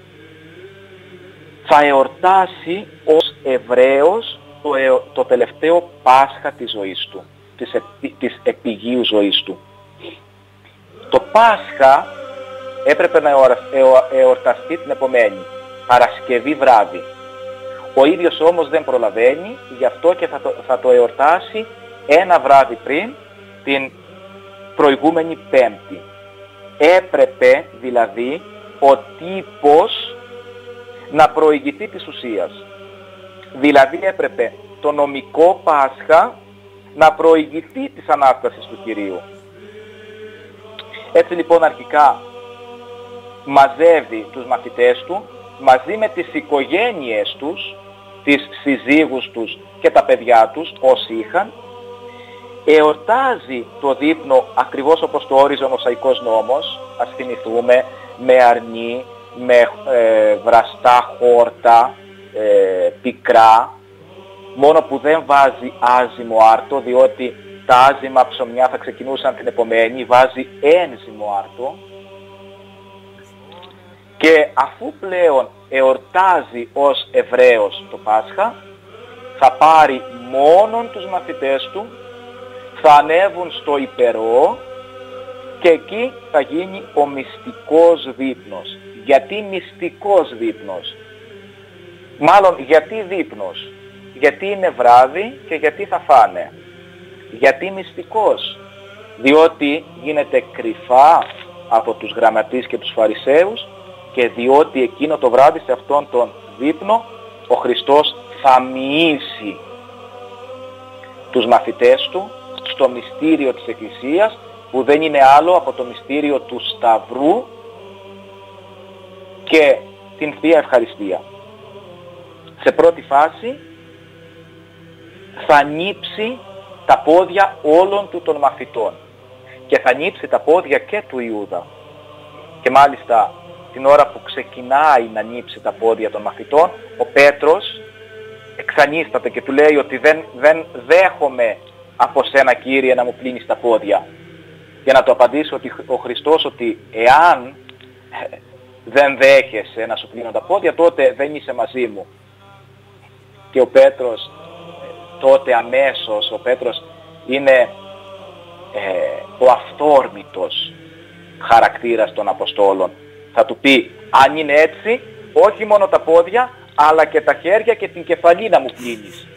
Θα εορτάσει ως Εβραίος το τελευταίο Πάσχα της ζωής του, της επιγείου ζωής του. Το Πάσχα έπρεπε να εορταστεί την επομένη, Παρασκευή βράδυ. Ο ίδιος όμως δεν προλαβαίνει, γι' αυτό και θα το εορτάσει ένα βράδυ πριν, την προηγούμενη Πέμπτη. Έπρεπε δηλαδή ο τύπος να προηγηθεί της ουσίας. Δηλαδή έπρεπε το νομικό Πάσχα να προηγηθεί της Ανάστασης του Κυρίου. Έτσι λοιπόν αρχικά μαζεύει τους μαθητές του μαζί με τις οικογένειες τους, τις συζύγους τους και τα παιδιά τους όσοι είχαν, εορτάζει το δείπνο ακριβώς όπως το όριζε ο Μωσαϊκός νόμος, ας θυμηθούμε, με αρνί, με βραστά χόρτα, πικρά, μόνο που δεν βάζει άζυμο άρτο, διότι τα άζυμα ψωμιά θα ξεκινούσαν την επομένη, βάζει ένζυμο άρτο, και αφού πλέον εορτάζει ως Εβραίος το Πάσχα, θα πάρει μόνον τους μαθητές του, θα ανέβουν στο υπερό και εκεί θα γίνει ο μυστικός δείπνος. Γιατί μυστικός δείπνος? Μάλλον γιατί δείπνος? Γιατί είναι βράδυ και γιατί θα φάνε? Γιατί μυστικός? Διότι γίνεται κρυφά από τους γραμματείς και τους φαρισαίους, και διότι εκείνο το βράδυ σε αυτόν τον δείπνο ο Χριστός θα μοιήσει τους μαθητές του στο μυστήριο της Εκκλησίας, που δεν είναι άλλο από το μυστήριο του Σταυρού και την Θεία Ευχαριστία. Σε πρώτη φάση θα νύψει τα πόδια όλων του των μαθητών και θα νύψει τα πόδια και του Ιούδα. Και μάλιστα την ώρα που ξεκινάει να νύψει τα πόδια των μαθητών, ο Πέτρος εξανίσταται και του λέει ότι δεν δέχομαι από σένα, Κύριε, να μου πλύνεις τα πόδια. Για να του απαντήσει ότι ο Χριστός ότι εάν δεν δέχεσαι να σου πλύνω τα πόδια, τότε δεν είσαι μαζί μου. Και ο Πέτρος τότε αμέσως, ο Πέτρος είναι ο αυθόρμητος χαρακτήρας των Αποστόλων. Θα του πει, αν είναι έτσι, όχι μόνο τα πόδια, αλλά και τα χέρια και την κεφαλή να μου πλύνεις.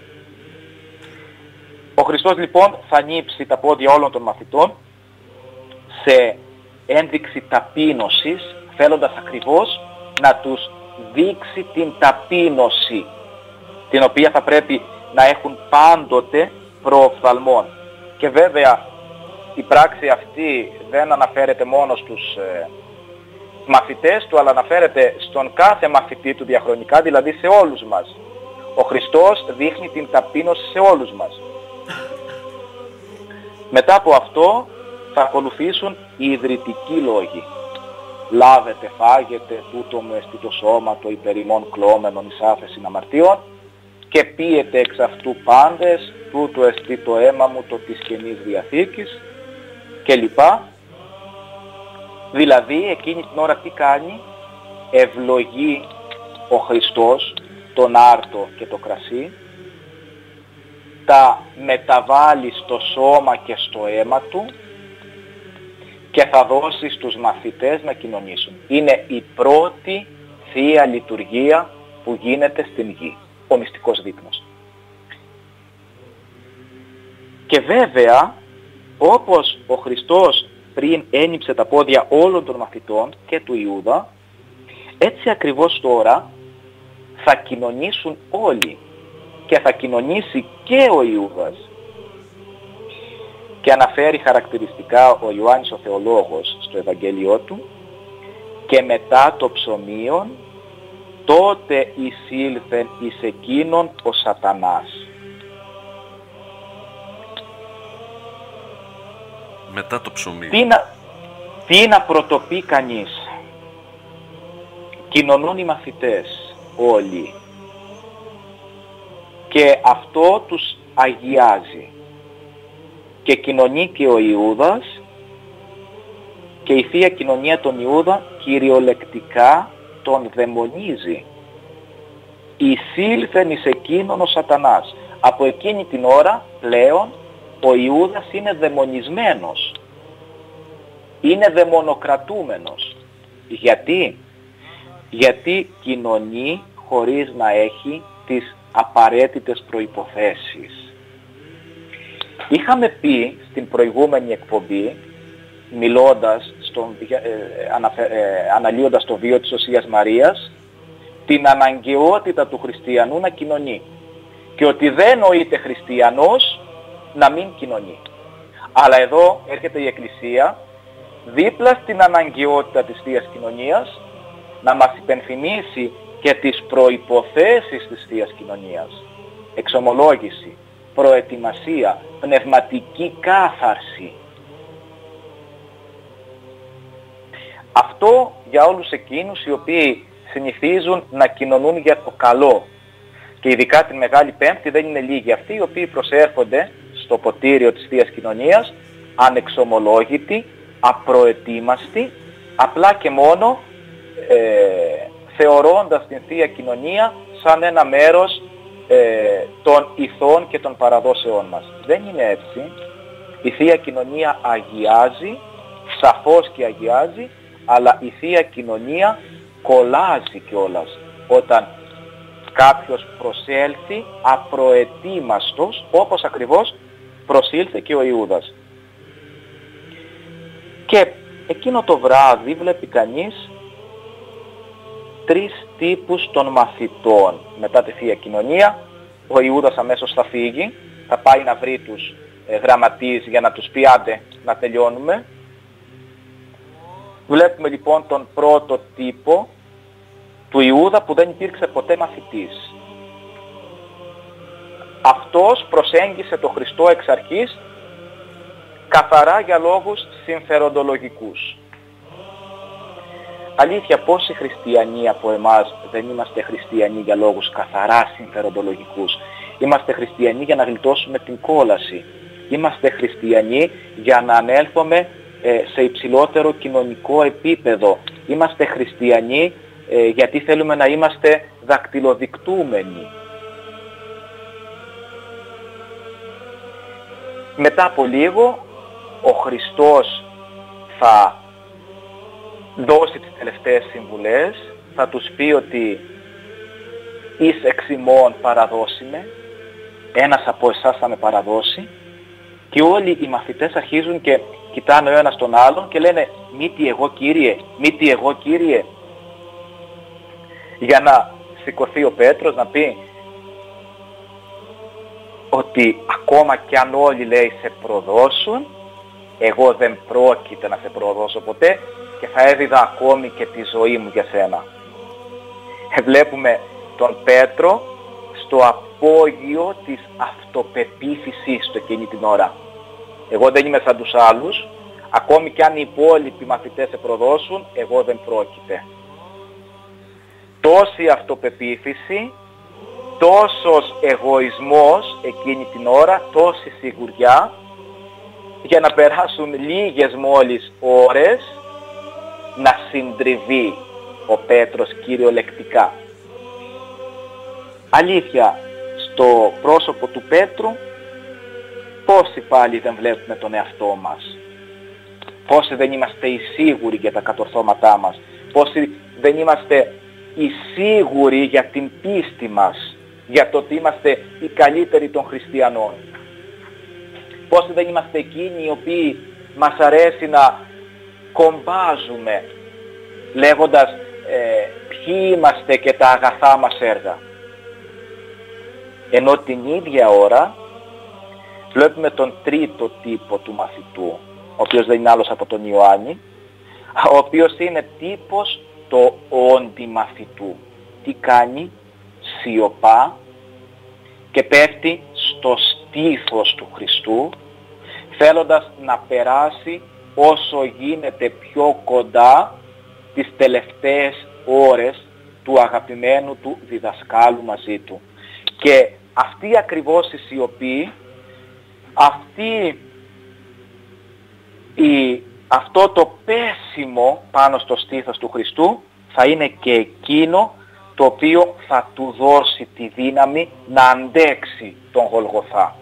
Ο Χριστός λοιπόν θα νύψει τα πόδια όλων των μαθητών σε ένδειξη ταπείνωσης, θέλοντας ακριβώς να τους δείξει την ταπείνωση, την οποία θα πρέπει να έχουν πάντοτε προοφθαλμών. Και βέβαια η πράξη αυτή δεν αναφέρεται μόνο στους μαθητές του, αλλά αναφέρεται στον κάθε μαθητή του διαχρονικά, δηλαδή σε όλους μας. Ο Χριστός δείχνει την ταπείνωση σε όλους μας. Μετά από αυτό θα ακολουθήσουν οι ιδρυτικοί λόγοι. Λάβετε, φάγετε, τούτο μου εστί το σώμα το υπερ ημών κλώμενον εις άφεσιν αμαρτίων, και πίετε εξ αυτού πάντες, τούτο εστί το αίμα μου το της Καινής Διαθήκης, κλπ. Δηλαδή εκείνη την ώρα τι κάνει? Ευλογεί ο Χριστός τον άρτο και το κρασί, τα μεταβάλει στο σώμα και στο αίμα του και θα δώσει στους μαθητές να κοινωνήσουν. Είναι η πρώτη Θεία Λειτουργία που γίνεται στην γη, ο μυστικός δείπνος. Και βέβαια, όπως ο Χριστός πριν ένιψε τα πόδια όλων των μαθητών και του Ιούδα, έτσι ακριβώς τώρα θα κοινωνήσουν όλοι και θα κοινωνήσει και ο Ιούδας. Και αναφέρει χαρακτηριστικά ο Ιωάννης ο Θεολόγος στο Ευαγγέλιό του: και μετά το ψωμίον τότε εισήλθεν εις εκείνον ο Σατανάς. Μετά το ψωμί. Τι να πρωτοποιεί κανείς? Κοινωνούν οι μαθητές όλοι και αυτό τους αγιάζει. Και κοινωνεί και ο Ιούδας, και η Θεία Κοινωνία των Ιούδα κυριολεκτικά τον δαιμονίζει. Εισήλθεν εις εκείνον ο Σατανάς. Από εκείνη την ώρα πλέον ο Ιούδας είναι δαιμονισμένος. Είναι δαιμονοκρατούμενος. Γιατί? Γιατί κοινωνεί χωρίς να έχει τις απαραίτητες προϋποθέσεις. Είχαμε πει στην προηγούμενη εκπομπή, μιλώντας, αναλύοντας το βίο της Οσίας Μαρίας, την αναγκαιότητα του χριστιανού να κοινωνεί. Και ότι δεν νοείται χριστιανός να μην κοινωνεί. Αλλά εδώ έρχεται η Εκκλησία, δίπλα στην αναγκαιότητα της Θείας Κοινωνίας, να μας υπενθυμίσει και τις προϋποθέσεις της Θείας Κοινωνίας. Εξομολόγηση, προετοιμασία, πνευματική κάθαρση. Αυτό για όλους εκείνους οι οποίοι συνηθίζουν να κοινωνούν για το καλό. Και ειδικά την Μεγάλη Πέμπτη δεν είναι λίγοι αυτοί οι οποίοι προσέρχονται στο ποτήριο της Θείας Κοινωνίας ανεξομολόγητοι, απροετοίμαστοι, απλά και μόνο θεωρώντας την Θεία Κοινωνία σαν ένα μέρος των ηθών και των παραδόσεών μας. Δεν είναι έτσι. Η Θεία Κοινωνία αγιάζει, σαφώς και αγιάζει, αλλά η Θεία Κοινωνία κολλάζει κιόλας όταν κάποιος προσέλθει απροετοίμαστος, όπως ακριβώς προσήλθε και ο Ιούδας. Και εκείνο το βράδυ βλέπει κανείς τρεις τύπους των μαθητών. Μετά τη Θεία Κοινωνία, ο Ιούδας αμέσως θα φύγει, θα πάει να βρει τους γραμματείς για να τους πει άντε να τελειώνουμε. Βλέπουμε λοιπόν τον πρώτο τύπο του Ιούδα που δεν υπήρξε ποτέ μαθητής. Αυτός προσέγγισε τον Χριστό εξ αρχής καθαρά για λόγους συμφεροντολογικούς. Αλήθεια, πόσοι χριστιανοί από εμάς δεν είμαστε χριστιανοί για λόγους καθαρά συμφεροντολογικούς? Είμαστε χριστιανοί για να γλιτώσουμε την κόλαση. Είμαστε χριστιανοί για να ανέλθουμε σε υψηλότερο κοινωνικό επίπεδο. Είμαστε χριστιανοί γιατί θέλουμε να είμαστε δακτυλοδεικτούμενοι. Μετά από λίγο ο Χριστός θα δώσει τις τελευταίες συμβουλές θα τους πει ότι εις εξ ημών παραδώσιμε, ένας από εσάς θα με παραδώσει, και όλοι οι μαθητές αρχίζουν και κοιτάνε ο ένας τον άλλον και λένε μήτι εγώ Κύριε, μήτι εγώ Κύριε, για να σηκωθεί ο Πέτρος να πει ότι ακόμα κι αν όλοι, λέει, σε προδώσουν, εγώ δεν πρόκειται να σε προδώσω ποτέ και θα έδιδα ακόμη και τη ζωή μου για σένα. Βλέπουμε τον Πέτρο στο απόγειο της αυτοπεποίθησης του εκείνη την ώρα. Εγώ δεν είμαι σαν τους άλλους, ακόμη κι αν οι υπόλοιποι μαθητές σε προδώσουν, εγώ δεν πρόκειται. Τόση αυτοπεποίθηση, τόσος εγωισμός εκείνη την ώρα, τόση σιγουριά, για να περάσουν λίγες μόλις ώρες να συντριβεί ο Πέτρος κυριολεκτικά. Αλήθεια, στο πρόσωπο του Πέτρου πόσοι πάλι δεν βλέπουμε τον εαυτό μας, πόσοι δεν είμαστε οι σίγουροι για τα κατορθώματά μας, πόσοι δεν είμαστε οι σίγουροι για την πίστη μας, για το ότι είμαστε οι καλύτεροι των χριστιανών. Πόσοι δεν είμαστε εκείνοι οι οποίοι μας αρέσει να κομπάζουμε λέγοντας ποιοι είμαστε και τα αγαθά μας έργα. Ενώ την ίδια ώρα βλέπουμε τον τρίτο τύπο του μαθητού, ο οποίος δεν είναι άλλος από τον Ιωάννη, ο οποίος είναι τύπος το όντι μαθητού. Τι κάνει? Σιωπά και πέφτει στο στήθος του Χριστού, θέλοντας να περάσει όσο γίνεται πιο κοντά τις τελευταίες ώρες του αγαπημένου του διδασκάλου μαζί του. Και αυτή ακριβώς η σιωπή, αυτό το πέσιμο πάνω στο στήθος του Χριστού θα είναι και εκείνο το οποίο θα του δώσει τη δύναμη να αντέξει τον Γολγοθά.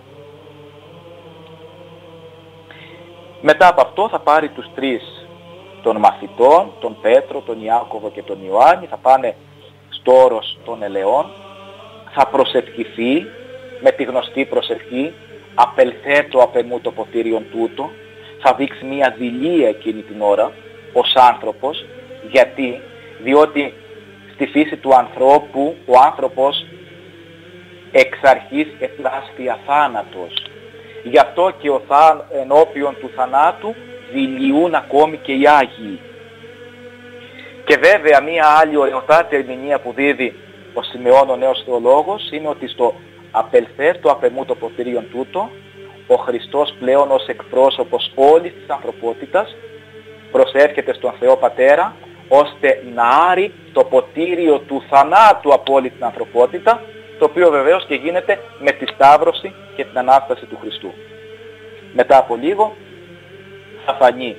Μετά από αυτό θα πάρει τους τρεις των μαθητών, τον Πέτρο, τον Ιάκωβο και τον Ιωάννη, θα πάνε στο όρος των ελαιών, θα προσευχηθεί με τη γνωστή προσευχή «Απελθέτω απ' εμού το ποτήριον τούτο», θα δείξει μια δειλία εκείνη την ώρα ως άνθρωπος. Γιατί? Διότι στη φύση του ανθρώπου ο άνθρωπος εξ αρχής επλάσθη αθάνατος. Γι' αυτό και ενώπιον του θανάτου δειλιούν ακόμη και οι Άγιοι. Και βέβαια μία άλλη ωραιοτάτη ερμηνεία που δίδει ο Σιμεών ο νέος θεολόγος είναι ότι στο «Απελθέτω απ' εμού το ποτήριον τούτο» ο Χριστός πλέον ως εκπρόσωπος όλης της ανθρωπότητας προσεύχεται στον Θεό Πατέρα ώστε να άρει το ποτήριο του θανάτου από όλη την ανθρωπότητα, το οποίο βεβαίως και γίνεται με τη Σταύρωση και την Ανάσταση του Χριστού. Μετά από λίγο θα φανεί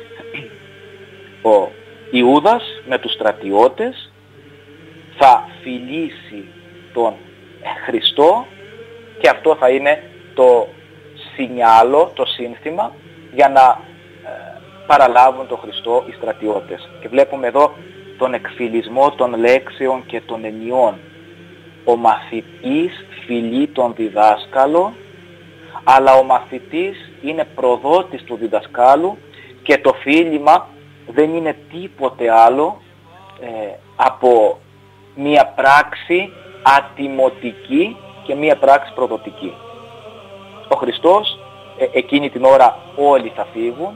ο Ιούδας με τους στρατιώτες, θα φιλήσει τον Χριστό και αυτό θα είναι το σινιάλο, το σύνθημα για να παραλάβουν τον Χριστό οι στρατιώτες. Και βλέπουμε εδώ τον εκφυλισμό των λέξεων και των ενιών. Ο μαθητής φιλεί τον διδάσκαλο, αλλά ο μαθητής είναι προδότης του διδασκάλου και το φίλημα δεν είναι τίποτε άλλο από μία πράξη ατιμωτική και μία πράξη προδοτική. Ο Χριστός εκείνη την ώρα όλοι θα φύγουν.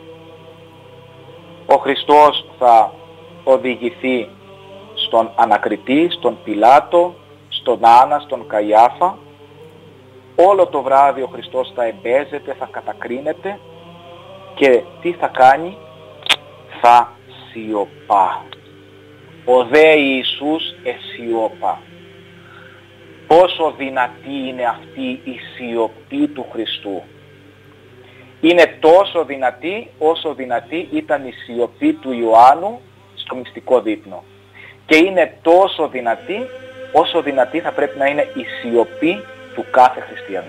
Ο Χριστός θα οδηγηθεί στον Ανακριτή, στον Πιλάτο, στον Άννα, στον Καϊάφα. Όλο το βράδυ ο Χριστός θα εμπέζεται, θα κατακρίνεται και τι θα κάνει? Θα σιωπά. Ο δε Ιησούς εσιώπα. Πόσο δυνατή είναι αυτή η σιωπή του Χριστού. Είναι τόσο δυνατή όσο δυνατή ήταν η σιωπή του Ιωάννου στο μυστικό δείπνο. Και είναι τόσο δυνατή όσο δυνατή θα πρέπει να είναι η σιωπή του κάθε χριστιανού.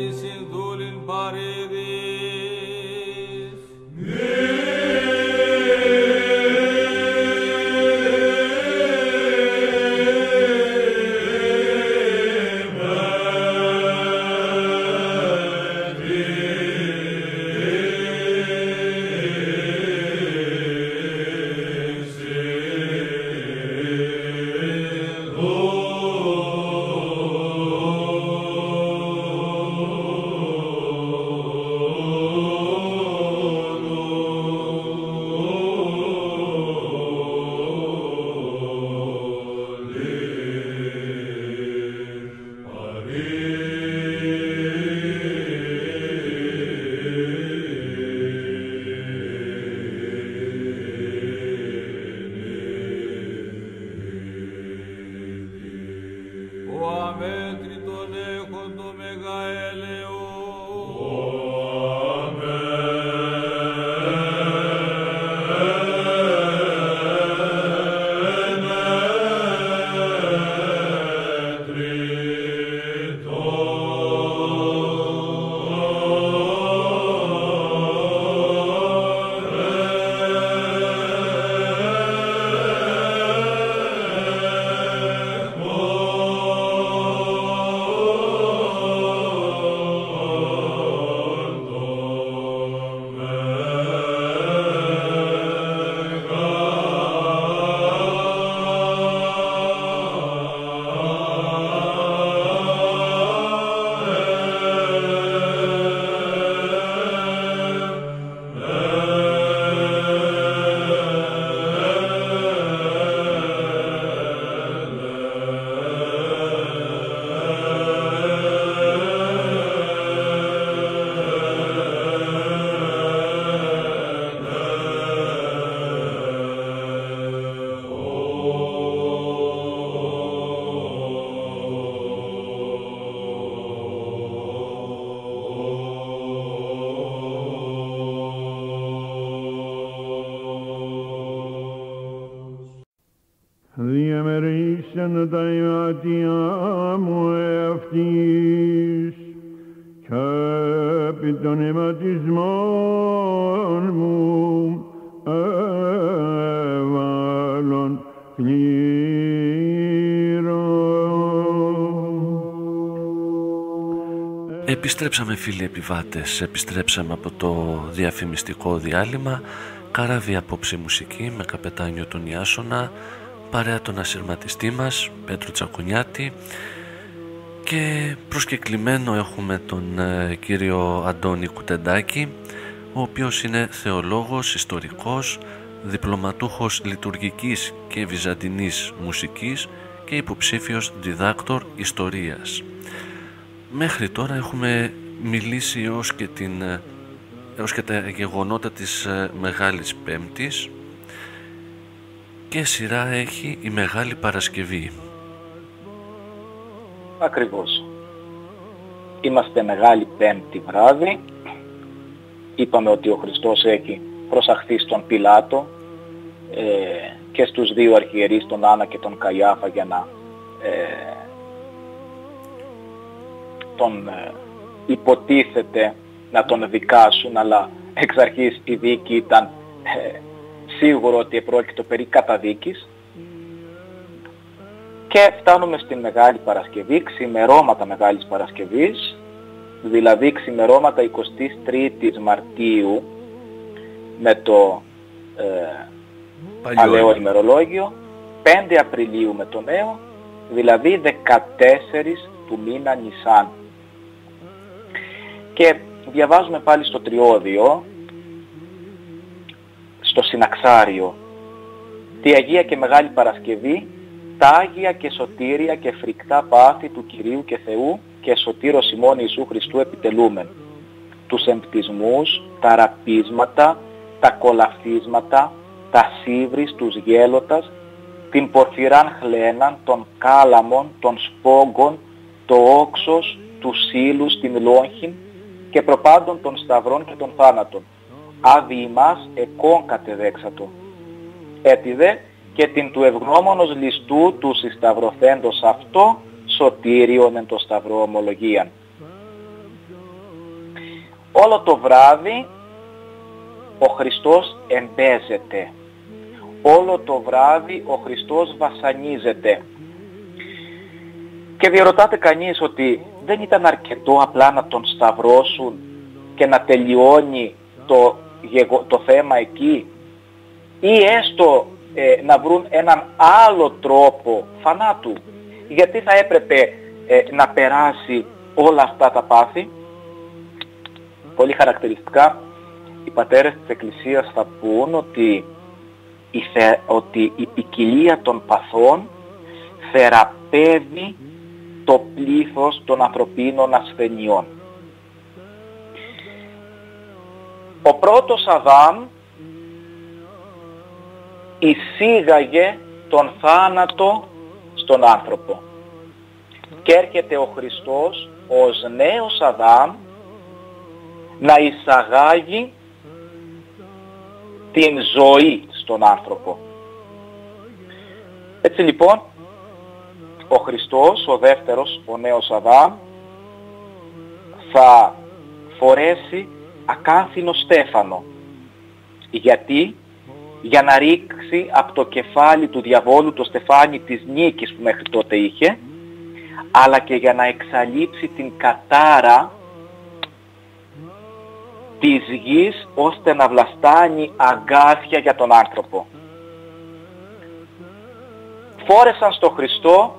επισυν δούλην παρήδης. Διαμερίσαν τα ιατιά μου εαυτής και επί των αιματισμών μου έβαλον κλήρο. Επιστρέψαμε φίλοι επιβάτες, επιστρέψαμε από το διαφημιστικό διάλειμμα. Καράβι απόψε μουσική με καπετάνιο τον Ιάσονα, παρέα τον ασυρματιστή μας Πέτρο Τσακουνιάτη, και προσκεκλημένο έχουμε τον κύριο Αντώνη Κουτεντάκη, ο οποίος είναι θεολόγος, ιστορικός, διπλωματούχος λειτουργικής και βυζαντινής μουσικής και υποψήφιος διδάκτορ ιστορίας. Μέχρι τώρα έχουμε μιλήσει έως και τα γεγονότα της Μεγάλης Πέμπτης, και σειρά έχει η Μεγάλη Παρασκευή. Ακριβώς. Είμαστε Μεγάλη Πέμπτη βράδυ. Είπαμε ότι ο Χριστός έχει προσαχθεί στον Πιλάτο και στους δύο αρχιερείς, τον Άννα και τον Καϊάφα, για να τον υποτίθεται να τον δικάσουν, αλλά εξ αρχής η δίκη ήταν σίγουρο ότι επρόκειτο περί καταδίκης. Και φτάνουμε στην Μεγάλη Παρασκευή, ξημερώματα Μεγάλης Παρασκευής, δηλαδή ξημερώματα 23ης Μαρτίου με το παλαιό ημερολόγιο, 5 Απριλίου με το νέο, δηλαδή 14 του μήνα Νισάν. Και διαβάζουμε πάλι στο Τριώδιο, στο Συναξάριο, τη Αγία και Μεγάλη Παρασκευή, τα Άγια και σωτήρια και φρικτά πάθη του Κυρίου και Θεού και σωτήρος ημών Ιησού Χριστού επιτελούμεν. Τους εμπτισμούς, τα ραπίσματα, τα κολαφίσματα, τα σίβρις, τους γέλωτας, την πορφυράν χλέναν, των κάλαμων, των σπόγκων, το όξος, τους σύλλους, την λόγχην και προπάντων των σταυρών και των θάνατων. Άδει ημάς εκόν κατεδέξατο. Έτσι δε και την του ευγνώμονος ληστού του συσταυρωθέντος αυτό σωτήριον εν το σταυρό ομολογίαν. Όλο το βράδυ ο Χριστός εμπέζεται. Όλο το βράδυ ο Χριστός βασανίζεται. Και διερωτάται κανείς ότι δεν ήταν αρκετό απλά να τον σταυρώσουν και να τελειώνει το θέμα εκεί, ή έστω να βρουν έναν άλλο τρόπο θανάτου? Γιατί θα έπρεπε να περάσει όλα αυτά τα πάθη? Πολύ χαρακτηριστικά οι πατέρες της Εκκλησίας θα πούν ότι η ποικιλία των παθών θεραπεύει το πλήθος των ανθρωπίνων ασθενειών. Ο πρώτος Αδάμ εισήγαγε τον θάνατο στον άνθρωπο και έρχεται ο Χριστός ως νέος Αδάμ να εισαγάγει την ζωή στον άνθρωπο. Έτσι λοιπόν ο Χριστός, ο δεύτερος, ο νέος Αδάμ, θα φορέσει ακάνθινο στέφανο. Γιατί? Για να ρίξει από το κεφάλι του διαβόλου το στεφάνι της νίκης που μέχρι τότε είχε, αλλά και για να εξαλείψει την κατάρα της γης, ώστε να βλαστάνει αγκάθια για τον άνθρωπο. Φόρεσαν στο Χριστό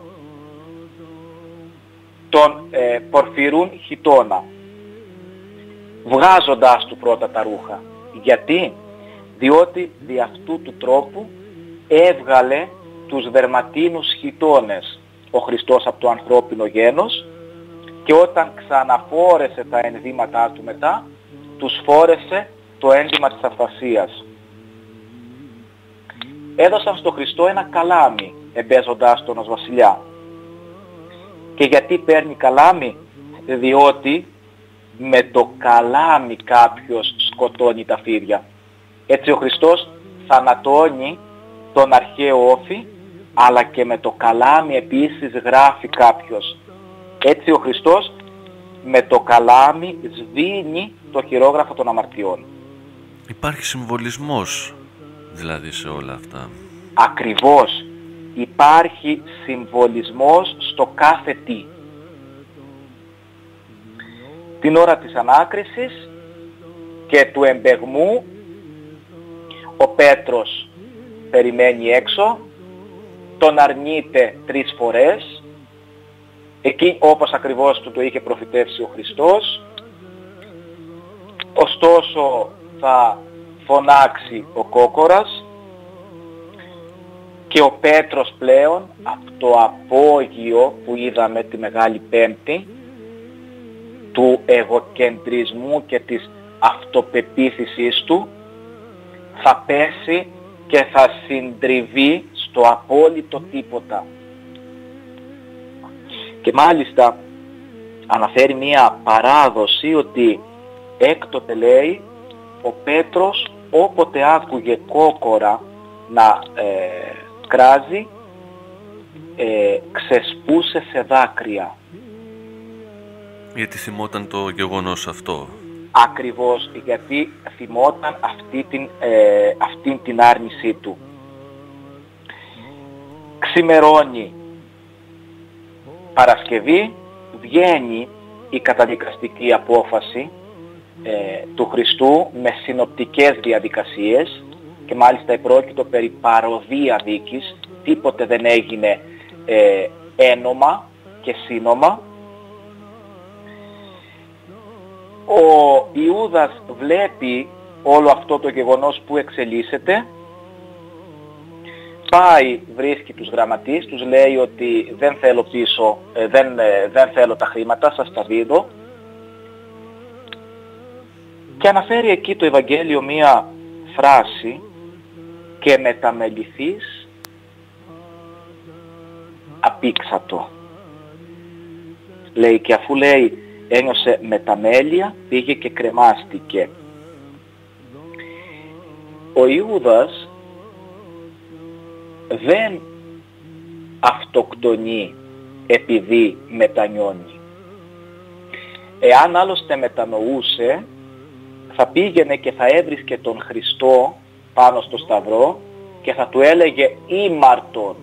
τον πορφυρούν χιτώνα, βγάζοντάς του πρώτα τα ρούχα. Γιατί? Διότι δι' αυτού του τρόπου έβγαλε τους δερματίνους χιτώνες ο Χριστός από το ανθρώπινο γένος, και όταν ξαναφόρεσε τα ενδύματά του μετά, τους φόρεσε το ένδυμα της αυθασίας. Έδωσαν στο Χριστό ένα καλάμι, εμπέζοντάς τον ως βασιλιά. Και γιατί παίρνει καλάμι? Διότι με το καλάμι κάποιος σκοτώνει τα φίδια. Έτσι ο Χριστός θανατώνει τον αρχαίο όφη, αλλά και με το καλάμι επίσης γράφει κάποιος. Έτσι ο Χριστός με το καλάμι σβήνει το χειρόγραφο των αμαρτιών. Υπάρχει συμβολισμός δηλαδή σε όλα αυτά? Ακριβώς. Υπάρχει συμβολισμός στο κάθε τι. Την ώρα της ανάκρισης και του εμπεγμού ο Πέτρος περιμένει έξω, τον αρνείται 3 φορές, εκεί όπως ακριβώς του το είχε προφητεύσει ο Χριστός. Ωστόσο θα φωνάξει ο κόκορας και ο Πέτρος πλέον από το απόγειο που είδαμε τη Μεγάλη Πέμπτη, του εγωκεντρισμού και της αυτοπεποίθησής του, θα πέσει και θα συντριβεί στο απόλυτο τίποτα. Και μάλιστα αναφέρει μία παράδοση ότι έκτοτε, λέει, ο Πέτρος όποτε άκουγε κόκορα να κράζει, ξεσπούσε σε δάκρυα. Γιατί θυμόταν το γεγονός αυτό. Ακριβώς, γιατί θυμόταν αυτή την άρνησή του. Ξημερώνει Παρασκευή, βγαίνει η καταδικαστική απόφαση του Χριστού με συνοπτικές διαδικασίες, και μάλιστα επρόκειτο περί παροδία δίκης, τίποτε δεν έγινε ένομα και σύνομα. Ο Ιούδας βλέπει όλο αυτό το γεγονός που εξελίσσεται, πάει, βρίσκει τους γραμματείς, τους λέει ότι δεν θέλω πίσω, δεν θέλω τα χρήματα, σας τα δίδω, και αναφέρει εκεί το Ευαγγέλιο μία φράση: και μεταμεληθείς απήξατο. Λέει, και αφού λέει ένιωσε μεταμέλεια, πήγε και κρεμάστηκε. Ο Ιούδας δεν αυτοκτονεί επειδή μετανιώνει. Εάν άλλωστε μετανοούσε, θα πήγαινε και θα έβρισκε τον Χριστό πάνω στο σταυρό και θα του έλεγε ήμαρτον.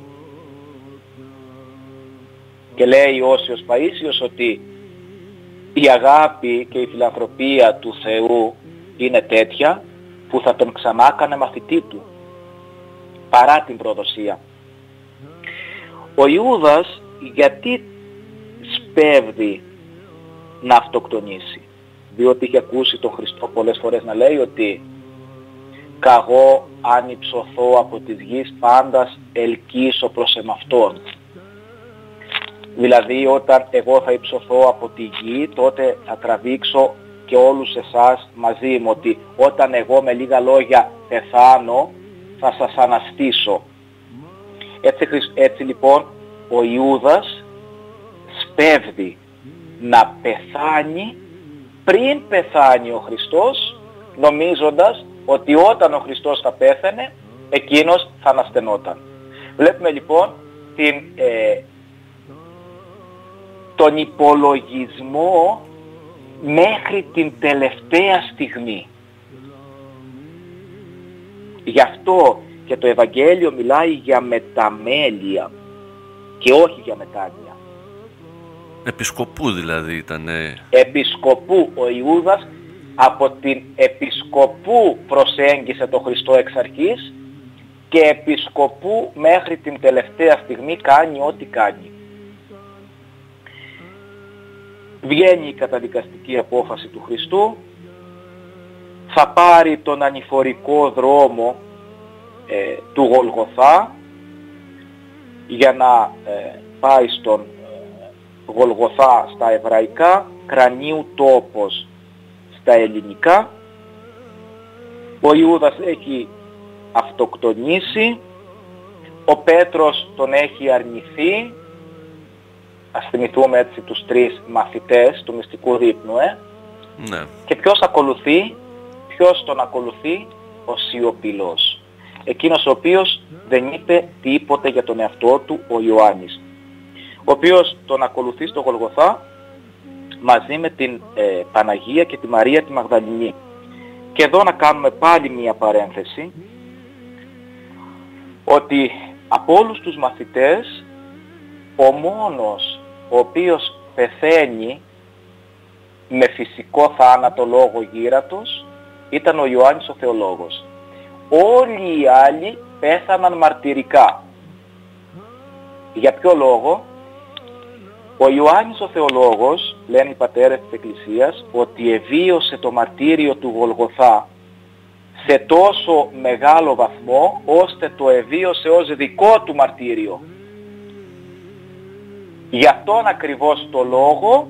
Και λέει ο Όσιος Παΐσιος ότι η αγάπη και η φιλανθρωπία του Θεού είναι τέτοια που θα τον ξανά έκανε μαθητή του παρά την προδοσία. Ο Ιούδας γιατί σπέβδει να αυτοκτονήσει? Διότι είχε ακούσει τον Χριστό πολλές φορές να λέει ότι «Καγώ αν υψωθώ από της γης πάντας ελκύσω προς εμαυτόν». Δηλαδή όταν εγώ θα υψωθώ από τη γη, τότε θα τραβήξω και όλους εσάς μαζί μου, ότι όταν εγώ με λίγα λόγια πεθάνω θα σας αναστήσω. Έτσι λοιπόν ο Ιούδας σπέβδει να πεθάνει πριν πεθάνει ο Χριστός, νομίζοντας ότι όταν ο Χριστός θα πέθανε, εκείνος θα αναστενόταν. Βλέπουμε λοιπόν τον υπολογισμό μέχρι την τελευταία στιγμή. Γι' αυτό και το Ευαγγέλιο μιλάει για μεταμέλεια και όχι για μετάνοια. Επισκοπού δηλαδή ήτανε. Επισκοπού. Ο Ιούδας από την επισκοπού προσέγγισε τον Χριστό εξ αρχής και επισκοπού μέχρι την τελευταία στιγμή κάνει ό,τι κάνει. Βγαίνει η καταδικαστική απόφαση του Χριστού, θα πάρει τον ανηφορικό δρόμο του Γολγοθά για να πάει στον Γολγοθά στα εβραϊκά, κρανίου τόπος στα ελληνικά. Ο Ιούδας έχει αυτοκτονήσει, ο Πέτρος τον έχει αρνηθεί. Ας θυμηθούμε έτσι τους τρεις μαθητές του μυστικού δείπνου. Ναι. Και ποιος τον ακολουθεί? Ο σιωπηλός. Εκείνος ο οποίος δεν είπε τίποτε για τον εαυτό του, ο Ιωάννης. Ο οποίος τον ακολουθεί στο Γολγοθά μαζί με την Παναγία και τη Μαρία τη Μαγδαληνή. Και εδώ να κάνουμε πάλι μία παρένθεση, ότι από όλους τους μαθητές ο μόνος ο οποίος πεθαίνει με φυσικό θάνατο λόγω γύρατος ήταν ο Ιωάννης ο Θεολόγος. Όλοι οι άλλοι πέθαναν μαρτυρικά. Για ποιο λόγο? Ο Ιωάννης ο Θεολόγος, λένε οι πατέρες της Εκκλησίας, ότι εβίωσε το μαρτύριο του Γολγοθά σε τόσο μεγάλο βαθμό, ώστε το εβίωσε ως δικό του μαρτύριο. Γι' αυτόν ακριβώς το λόγο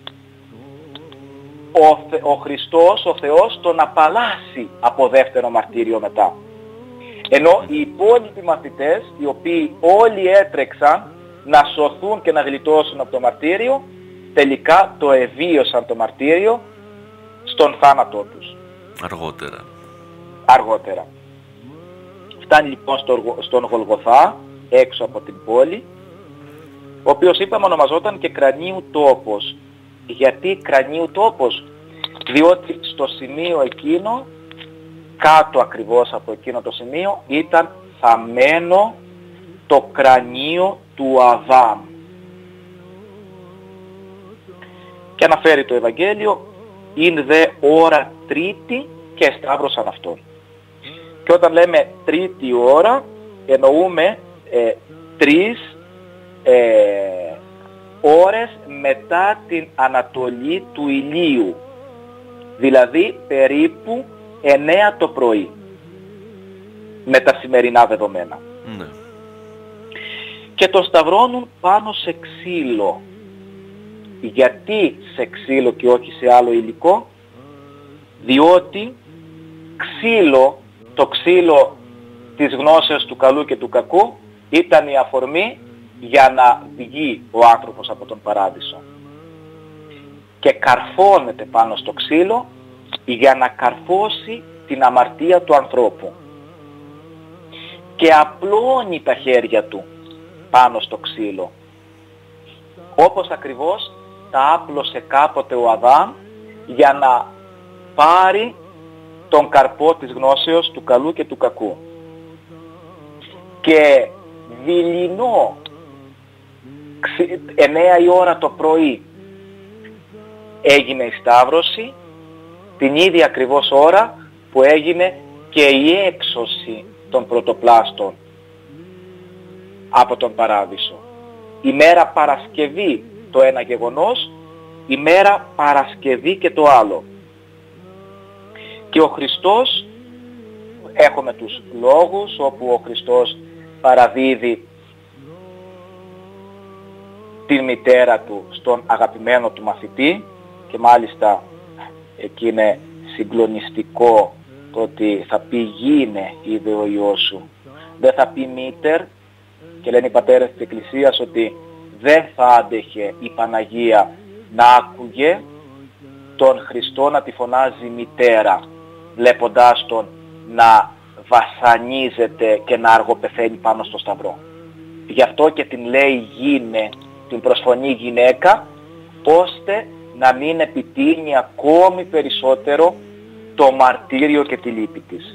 ο Χριστός, ο Θεός, τον απαλλάσσει από δεύτερο μαρτύριο μετά. Ενώ οι υπόλοιποι μαθητές, οι οποίοι όλοι έτρεξαν να σωθούν και να γλιτώσουν από το μαρτύριο, τελικά το εβίωσαν το μαρτύριο στον θάνατό τους. Αργότερα. Φτάνει λοιπόν στον Γολγοθά, έξω από την πόλη, ο οποίος είπαμε ονομαζόταν και κρανίου τόπος. Γιατί κρανίου τόπος? Διότι στο σημείο εκείνο, κάτω ακριβώς από εκείνο το σημείο, ήταν θαμμένο το κρανίο του Αδάμ. Και αναφέρει το Ευαγγέλιο, είναι δε ώρα τρίτη και εσταύρωσαν αυτόν. Και όταν λέμε τρίτη ώρα, εννοούμε 3 ώρες μετά την ανατολή του ηλίου. Δηλαδή περίπου 9 το πρωί. Με τα σημερινά δεδομένα. Ναι. Και το σταυρώνουν πάνω σε ξύλο. Γιατί σε ξύλο και όχι σε άλλο υλικό? Διότι το ξύλο της γνώσεως του καλού και του κακού ήταν η αφορμή για να βγει ο άνθρωπος από τον παράδεισο. Και καρφώνεται πάνω στο ξύλο για να καρφώσει την αμαρτία του ανθρώπου. Και απλώνει τα χέρια του πάνω στο ξύλο. Όπως ακριβώς τα άπλωσε κάποτε ο Αδάμ για να πάρει τον καρπό της γνώσεως του καλού και του κακού. Και δειλινό 9 η ώρα το πρωί έγινε η Σταύρωση, την ίδια ακριβώς ώρα που έγινε και η έξωση των πρωτοπλάστων από τον Παράδεισο. Η μέρα Παρασκευή το ένα γεγονός, η μέρα Παρασκευή και το άλλο. Και ο Χριστός, έχουμε τους λόγους όπου ο Χριστός παραδίδει την μητέρα του στον αγαπημένο του μαθητή, και μάλιστα εκεί είναι συγκλονιστικό το ότι θα πει γίνε είδε ο Υιός σου. Δεν θα πει μήτερ, και λένε οι πατέρες της Εκκλησίας ότι δεν θα άντεχε η Παναγία να άκουγε τον Χριστό να τη φωνάζει μητέρα, βλέποντάς τον να βασανίζεται και να αργοπεθαίνει πάνω στο σταυρό. Γι' αυτό και την λέει γίνε, την προσφωνεί γυναίκα, ώστε να μην επιτείνει ακόμη περισσότερο το μαρτύριο και τη λύπη της.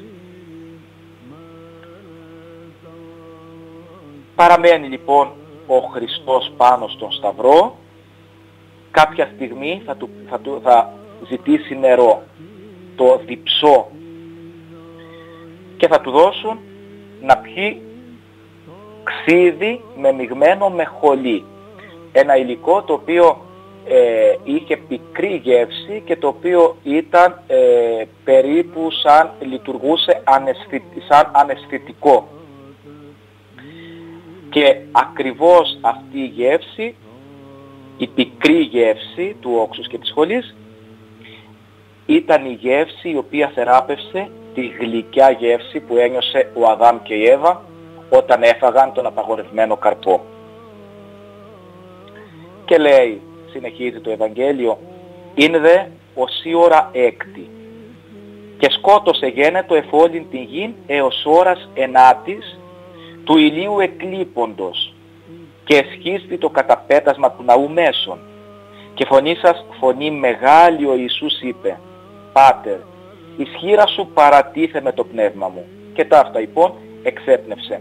Παραμένει λοιπόν ο Χριστός πάνω στον σταυρό. Κάποια στιγμή θα ζητήσει νερό, το διψό, και θα του δώσουν να πιει ξύδι με μειγμένο με χολή. Ένα υλικό το οποίο είχε πικρή γεύση και το οποίο ήταν περίπου σαν λειτουργούσε σαν αναισθητικό. Και ακριβώς αυτή η γεύση, η πικρή γεύση του όξους και της χολής, ήταν η γεύση η οποία θεράπευσε τη γλυκιά γεύση που ένιωσε ο Αδάμ και η Εύα όταν έφαγαν τον απαγορευμένο καρπό. Και λέει, συνεχίζει το Ευαγγέλιο, «Είναι δε ως η ώρα έκτη και σκότωσε γένετο εφόλην την γην έως ώρας ενάτης του ηλίου εκλείποντος και εσχίστη το καταπέτασμα του ναού μέσων και φωνή σας φωνή μεγάλη ο Ιησούς είπε, Πάτερ, η σχήρα σου παρατίθε με το πνεύμα μου». Και ταύτα λοιπόν εξέπνευσε.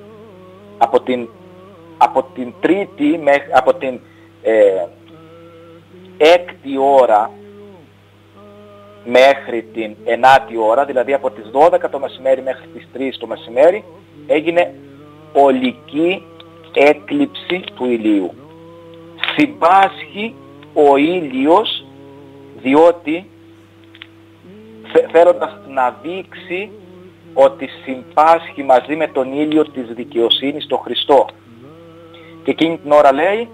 Από την τρίτη, από την έκτη ώρα μέχρι την 9η ώρα, δηλαδή από τις 12 το μεσημέρι μέχρι τις 3 το μεσημέρι, έγινε ολική έκλειψη του ηλίου. Συμπάσχει ο ήλιος, διότι θέλοντας να δείξει ότι συμπάσχει μαζί με τον ήλιο της δικαιοσύνης τον Χριστό. Και εκείνη την ώρα λέει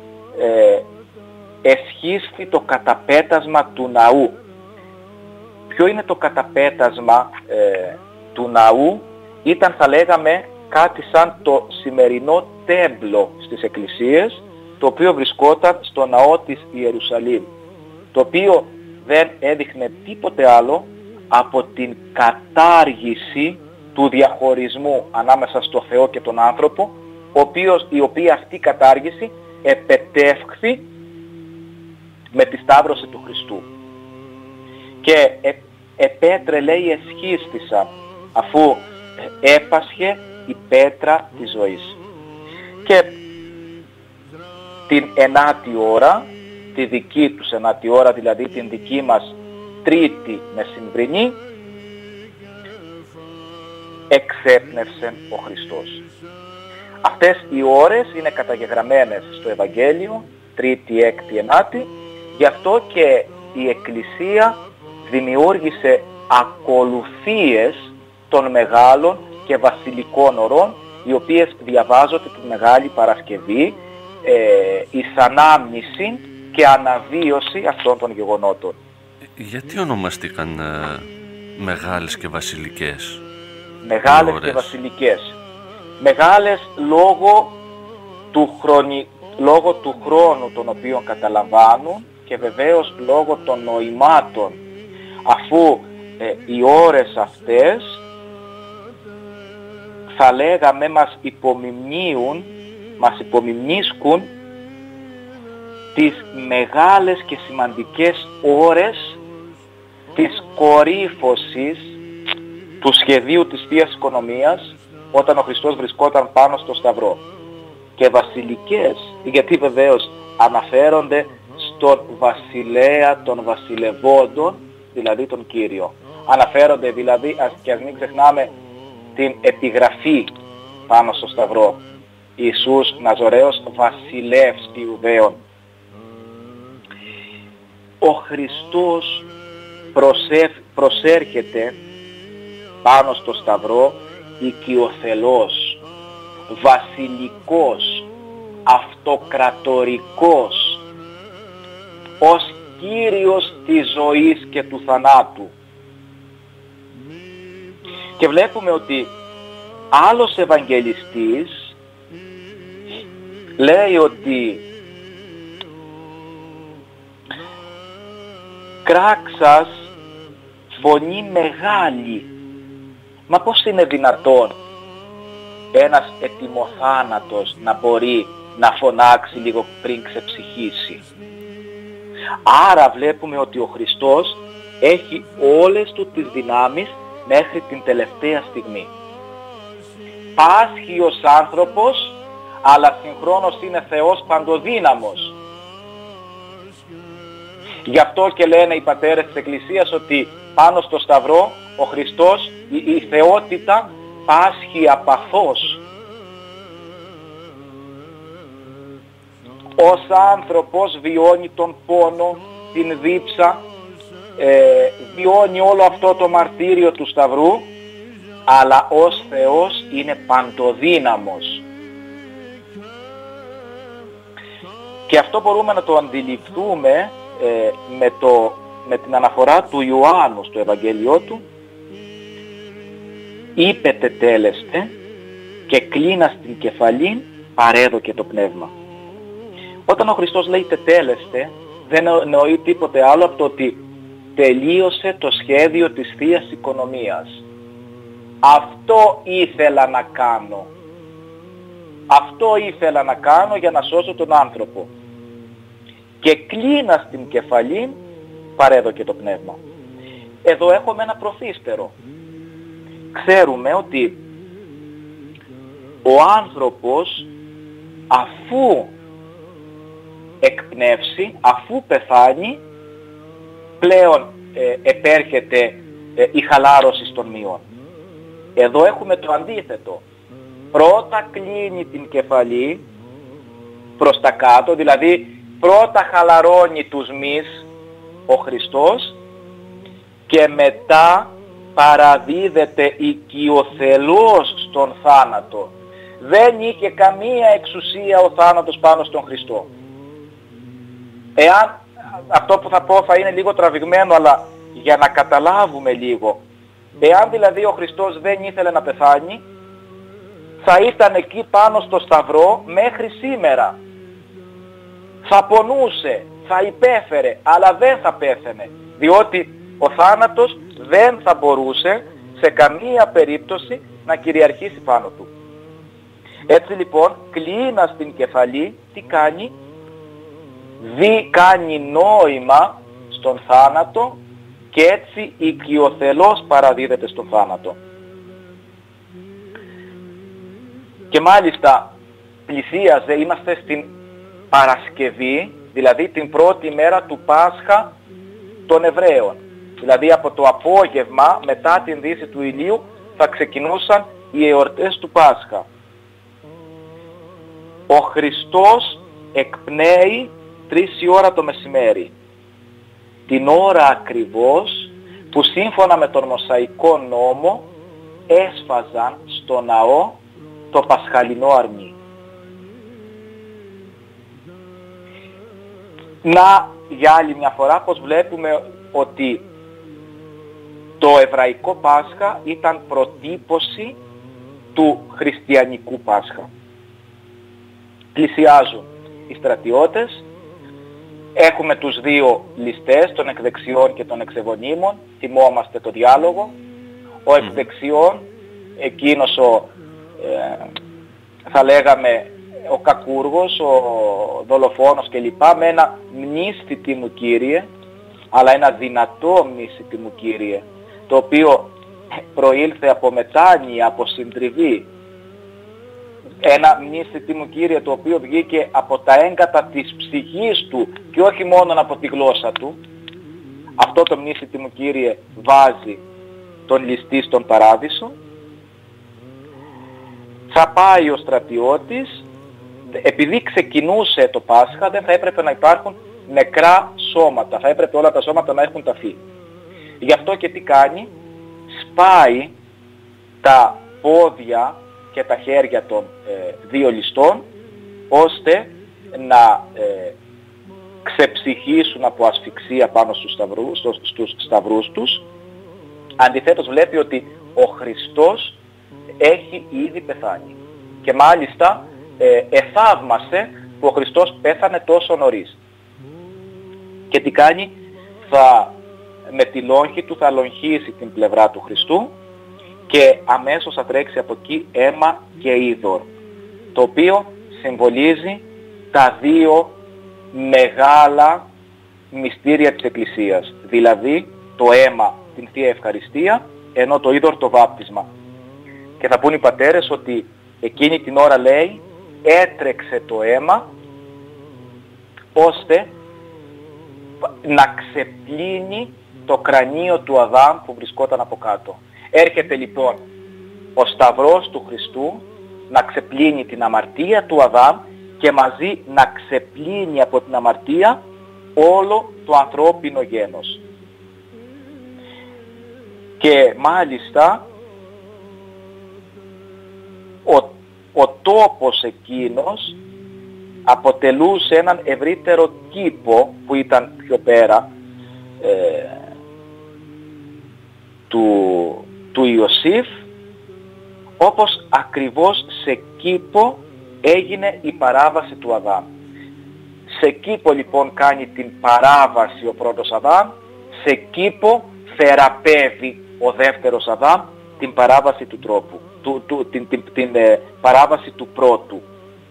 εσχίστη το καταπέτασμα του ναού. Ποιο είναι το καταπέτασμα του ναού? Ήταν, θα λέγαμε, κάτι σαν το σημερινό τέμπλο στις εκκλησίες, το οποίο βρισκόταν στο ναό της Ιερουσαλήμ, το οποίο δεν έδειχνε τίποτε άλλο από την κατάργηση του διαχωρισμού ανάμεσα στο Θεό και τον άνθρωπο, η οποία αυτή κατάργηση επετεύχθη με τη Σταύρωση του Χριστού. Και επέτρε, λέει, εσχίστησα, αφού έπασχε η πέτρα της ζωής. Και την 9η ώρα, τη δική τους 9η ώρα, δηλαδή την δική μας τρίτη μεσημβρινή, εξέπνευσε ο Χριστός. Αυτές οι ώρες είναι καταγεγραμμένες στο Ευαγγέλιο, τρίτη, έκτη, ενάτη, γι' αυτό και η Εκκλησία δημιούργησε ακολουθίες των μεγάλων και βασιλικών ωρών, οι οποίες διαβάζονται τη Μεγάλη Παρασκευή εις ανάμνηση και αναβίωση αυτών των γεγονότων. Γιατί ονομαστήκαν μεγάλες και βασιλικές? Μεγάλες και βασιλικές. Μεγάλες λόγω του χρόνου τον οποίο καταλαμβάνουν και βεβαίως λόγω των νοημάτων, αφού οι ώρες αυτές, θα λέγαμε, μας υπομιμνίσκουν τις μεγάλες και σημαντικές ώρες της κορύφωσης του σχεδίου της Θείας Οικονομίας όταν ο Χριστός βρισκόταν πάνω στο Σταυρό. Και βασιλικές, γιατί βεβαίως αναφέρονται στον βασιλέα των βασιλευόντων, δηλαδή τον Κύριο. Αναφέρονται δηλαδή, και ας μην ξεχνάμε την επιγραφή πάνω στο Σταυρό. Ιησούς Ναζωραίος, βασιλεύς Ιουδαίων. Ο Χριστός προσέρχεται πάνω στο Σταυρό οικειοθελώς, βασιλικός, αυτοκρατορικός, ως Κύριος της ζωής και του θανάτου. Και βλέπουμε ότι άλλος Ευαγγελιστής λέει ότι κράξας φωνή μεγάλη. Μα πώς είναι δυνατόν ένας ετοιμοθάνατος να μπορεί να φωνάξει λίγο πριν ξεψυχήσει? Άρα βλέπουμε ότι ο Χριστός έχει όλες του τις δυνάμεις μέχρι την τελευταία στιγμή. Πάσχει ως άνθρωπος, αλλά συγχρόνως είναι Θεός παντοδύναμος. Γι' αυτό και λένε οι πατέρες της Εκκλησίας ότι πάνω στο Σταυρό ο Χριστός, η θεότητα πάσχει απαθώς. Ως άνθρωπος βιώνει τον πόνο, την δίψα, βιώνει όλο αυτό το μαρτύριο του Σταυρού, αλλά ως Θεός είναι παντοδύναμος. Και αυτό μπορούμε να το αντιληφθούμε με την αναφορά του Ιωάννου στο Ευαγγέλιό του. Είπε τετέλεστε και κλίνα στην κεφαλήν παρέδωκε το πνεύμα. Όταν ο Χριστός λέει τετέλεστε, δεν εννοεί τίποτε άλλο από το ότι τελείωσε το σχέδιο της Θείας Οικονομίας. Αυτό ήθελα να κάνω. Αυτό ήθελα να κάνω για να σώσω τον άνθρωπο. Και κλίνα στην κεφαλήν παρέδωκε το πνεύμα. Εδώ έχουμε ένα προφύστερο. Ξέρουμε ότι ο άνθρωπος αφού εκπνεύσει, αφού πεθάνει, πλέον επέρχεται η χαλάρωση των μειών. Εδώ έχουμε το αντίθετο. Πρώτα κλείνει την κεφαλή προς τα κάτω, δηλαδή πρώτα χαλαρώνει τους μυς ο Χριστός και μετά παραδίδεται οικειοθελώς στον θάνατο. Δεν είχε καμία εξουσία ο θάνατος πάνω στον Χριστό. Εάν αυτό που θα πω θα είναι λίγο τραβηγμένο, αλλά για να καταλάβουμε λίγο, εάν δηλαδή ο Χριστός δεν ήθελε να πεθάνει, θα ήταν εκεί πάνω στο Σταυρό μέχρι σήμερα. Θα πονούσε, θα υπέφερε, αλλά δεν θα πέθαινε, διότι ο θάνατος δεν θα μπορούσε σε καμία περίπτωση να κυριαρχήσει πάνω του. Έτσι λοιπόν, κλίνα στην κεφαλή, τι κάνει? Κάνει νόημα στον θάνατο και έτσι οικειοθελώς παραδίδεται στον θάνατο. Και μάλιστα πλησίαζε, είμαστε στην Παρασκευή, δηλαδή την πρώτη μέρα του Πάσχα των Εβραίων. Δηλαδή από το απόγευμα μετά την δύση του ηλίου θα ξεκινούσαν οι εορτές του Πάσχα. Ο Χριστός εκπνέει 3 η ώρα το μεσημέρι. Την ώρα ακριβώς που σύμφωνα με τον Μωσαϊκό νόμο έσφαζαν στο ναό το πασχαλινό αρνί. Να για άλλη μια φορά πως βλέπουμε ότι το εβραϊκό Πάσχα ήταν προτύπωση του χριστιανικού Πάσχα. Πλησιάζουν οι στρατιώτες, έχουμε τους δύο ληστές, τον εκδεξιών και τον εξεβονίμων, θυμόμαστε το διάλογο. Ο εκδεξιών, εκείνος θα λέγαμε ο κακούργος, ο δολοφόνος κλπ. Με ένα μνήσθητη μου Κύριε, αλλά ένα δυνατό μνήσιτι μου Κύριε, το οποίο προήλθε από μετάνοια, από συντριβή. Ένα μνήσιτι μου Κύριε, το οποίο βγήκε από τα έγκατα της ψυχής του και όχι μόνο από τη γλώσσα του. Αυτό το μνήσιτι μου Κύριε βάζει τον ληστή στον παράδεισο. Θα πάει ο στρατιώτης, επειδή ξεκινούσε το Πάσχα δεν θα έπρεπε να υπάρχουν νεκρά σώματα, θα έπρεπε όλα τα σώματα να έχουν ταφεί. Γι' αυτό και τι κάνει, σπάει τα πόδια και τα χέρια των δύο ληστών, ώστε να ξεψυχήσουν από ασφυξία πάνω στους σταυρούς τους. Αντιθέτως βλέπει ότι ο Χριστός έχει ήδη πεθάνει. Και μάλιστα εθαύμασε που ο Χριστός πέθανε τόσο νωρίς. Και τι κάνει, με τη λόγχη του θα λογχίσει την πλευρά του Χριστού και αμέσως θα τρέξει από εκεί αίμα και είδωρ, το οποίο συμβολίζει τα δύο μεγάλα μυστήρια της Εκκλησίας, δηλαδή το αίμα την Θεία Ευχαριστία, ενώ το είδωρ το βάπτισμα. Και θα πούν οι πατέρες ότι εκείνη την ώρα, λέει, έτρεξε το αίμα ώστε να ξεπλύνει το κρανίο του Αδάμ που βρισκόταν από κάτω. Έρχεται λοιπόν ο Σταυρός του Χριστού να ξεπλύνει την αμαρτία του Αδάμ και μαζί να ξεπλύνει από την αμαρτία όλο το ανθρώπινο γένος. Και μάλιστα ο τόπος εκείνος αποτελούσε έναν ευρύτερο κήπο που ήταν πιο πέρα του Ιωσήφ, όπως ακριβώς σε κήπο έγινε η παράβαση του Αδάμ. Σε κήπο λοιπόν κάνει την παράβαση ο πρώτος Αδάμ, σε κήπο θεραπεύει ο δεύτερος Αδάμ την παράβαση του τρόπου, την παράβαση του πρώτου.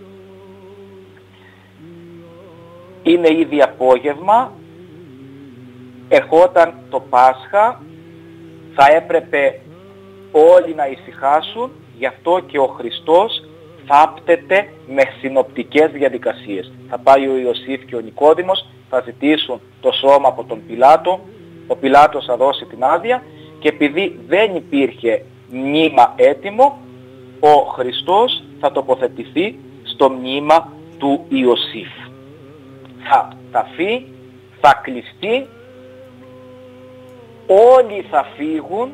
Είναι ήδη απόγευμα, ερχόταν το Πάσχα, θα έπρεπε όλοι να ησυχάσουν, γι' αυτό και ο Χριστός θάπτεται με συνοπτικές διαδικασίες. Θα πάει ο Ιωσήφ και ο Νικόδημος, θα ζητήσουν το σώμα από τον Πιλάτο, ο Πιλάτος θα δώσει την άδεια και επειδή δεν υπήρχε μνήμα έτοιμο, ο Χριστός θα τοποθετηθεί στο μνήμα του Ιωσήφ. Θα ταφεί, θα κλειστεί, όλοι θα φύγουν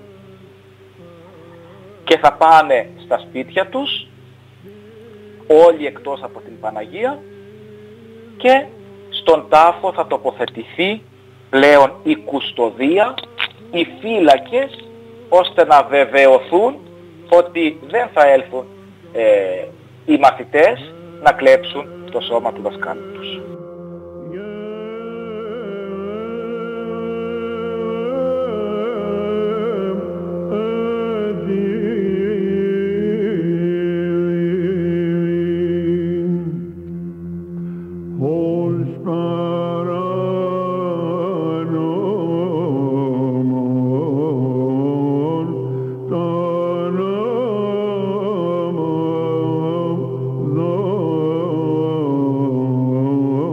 και θα πάνε στα σπίτια τους, όλοι εκτός από την Παναγία, και στον τάφο θα τοποθετηθεί πλέον η κουστοδία, οι φύλακες, ώστε να βεβαιωθούν ότι δεν θα έλθουν οι μαθητές να κλέψουν το σώμα του δασκάλου τους. Oh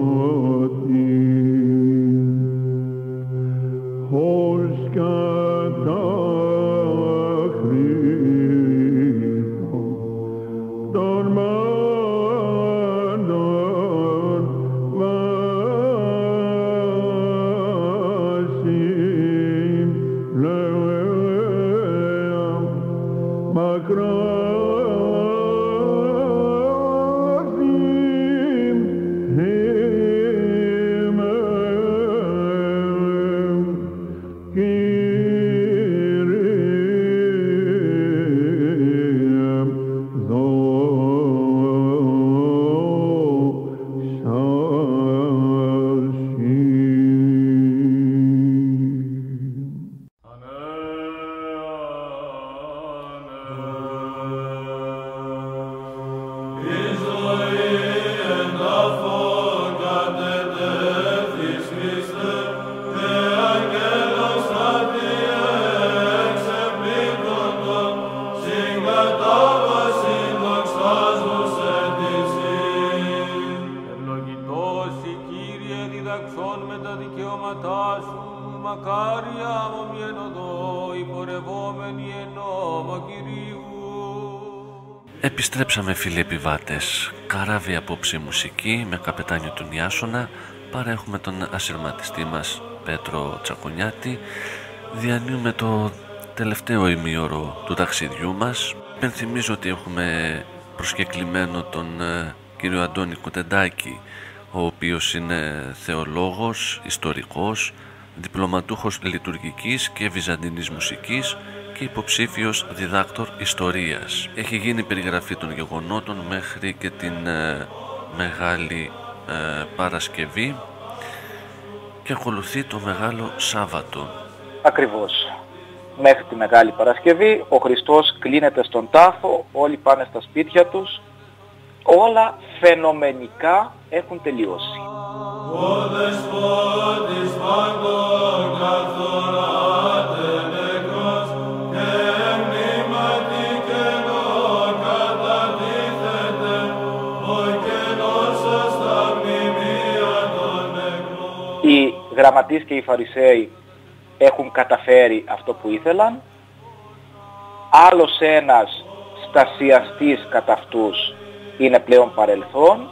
σου, μακάρια μου μιαν οδό, υπορευόμενοι εν νόμο Κυρίου. Επιστρέψαμε φίλοι επιβάτες, καράβι απόψε μουσική με καπετάνιο τον Ιάσονα, παρέχουμε τον ασυρματιστή μας Πέτρο Τσακονιάτη, διανύουμε το τελευταίο ημίωρο του ταξιδιού μας. Υπενθυμίζω ότι έχουμε προσκεκλημένο τον κύριο Αντώνη Κουτεντάκη, ο οποίος είναι θεολόγος, ιστορικός, διπλωματούχος λειτουργικής και βυζαντινής μουσικής και υποψήφιος διδάκτορ ιστορίας. Έχει γίνει περιγραφή των γεγονότων μέχρι και την Μεγάλη Παρασκευή και ακολουθεί το Μεγάλο Σάββατο. Ακριβώς. Μέχρι τη Μεγάλη Παρασκευή ο Χριστός κλείνεται στον τάφο, όλοι πάνε στα σπίτια τους, όλα φαινομενικά έχουν τελειώσει. Ο Δεσπότης παντών καθοράτε νεκρός και μνήματι κενό κατατίθεται ο κενός σας στα μνημεία των νεκρών. Οι γραμματείς και οι Φαρισαίοι έχουν καταφέρει αυτό που ήθελαν. Άλλος ένας στασιαστής κατά αυτούς είναι πλέον παρελθόν.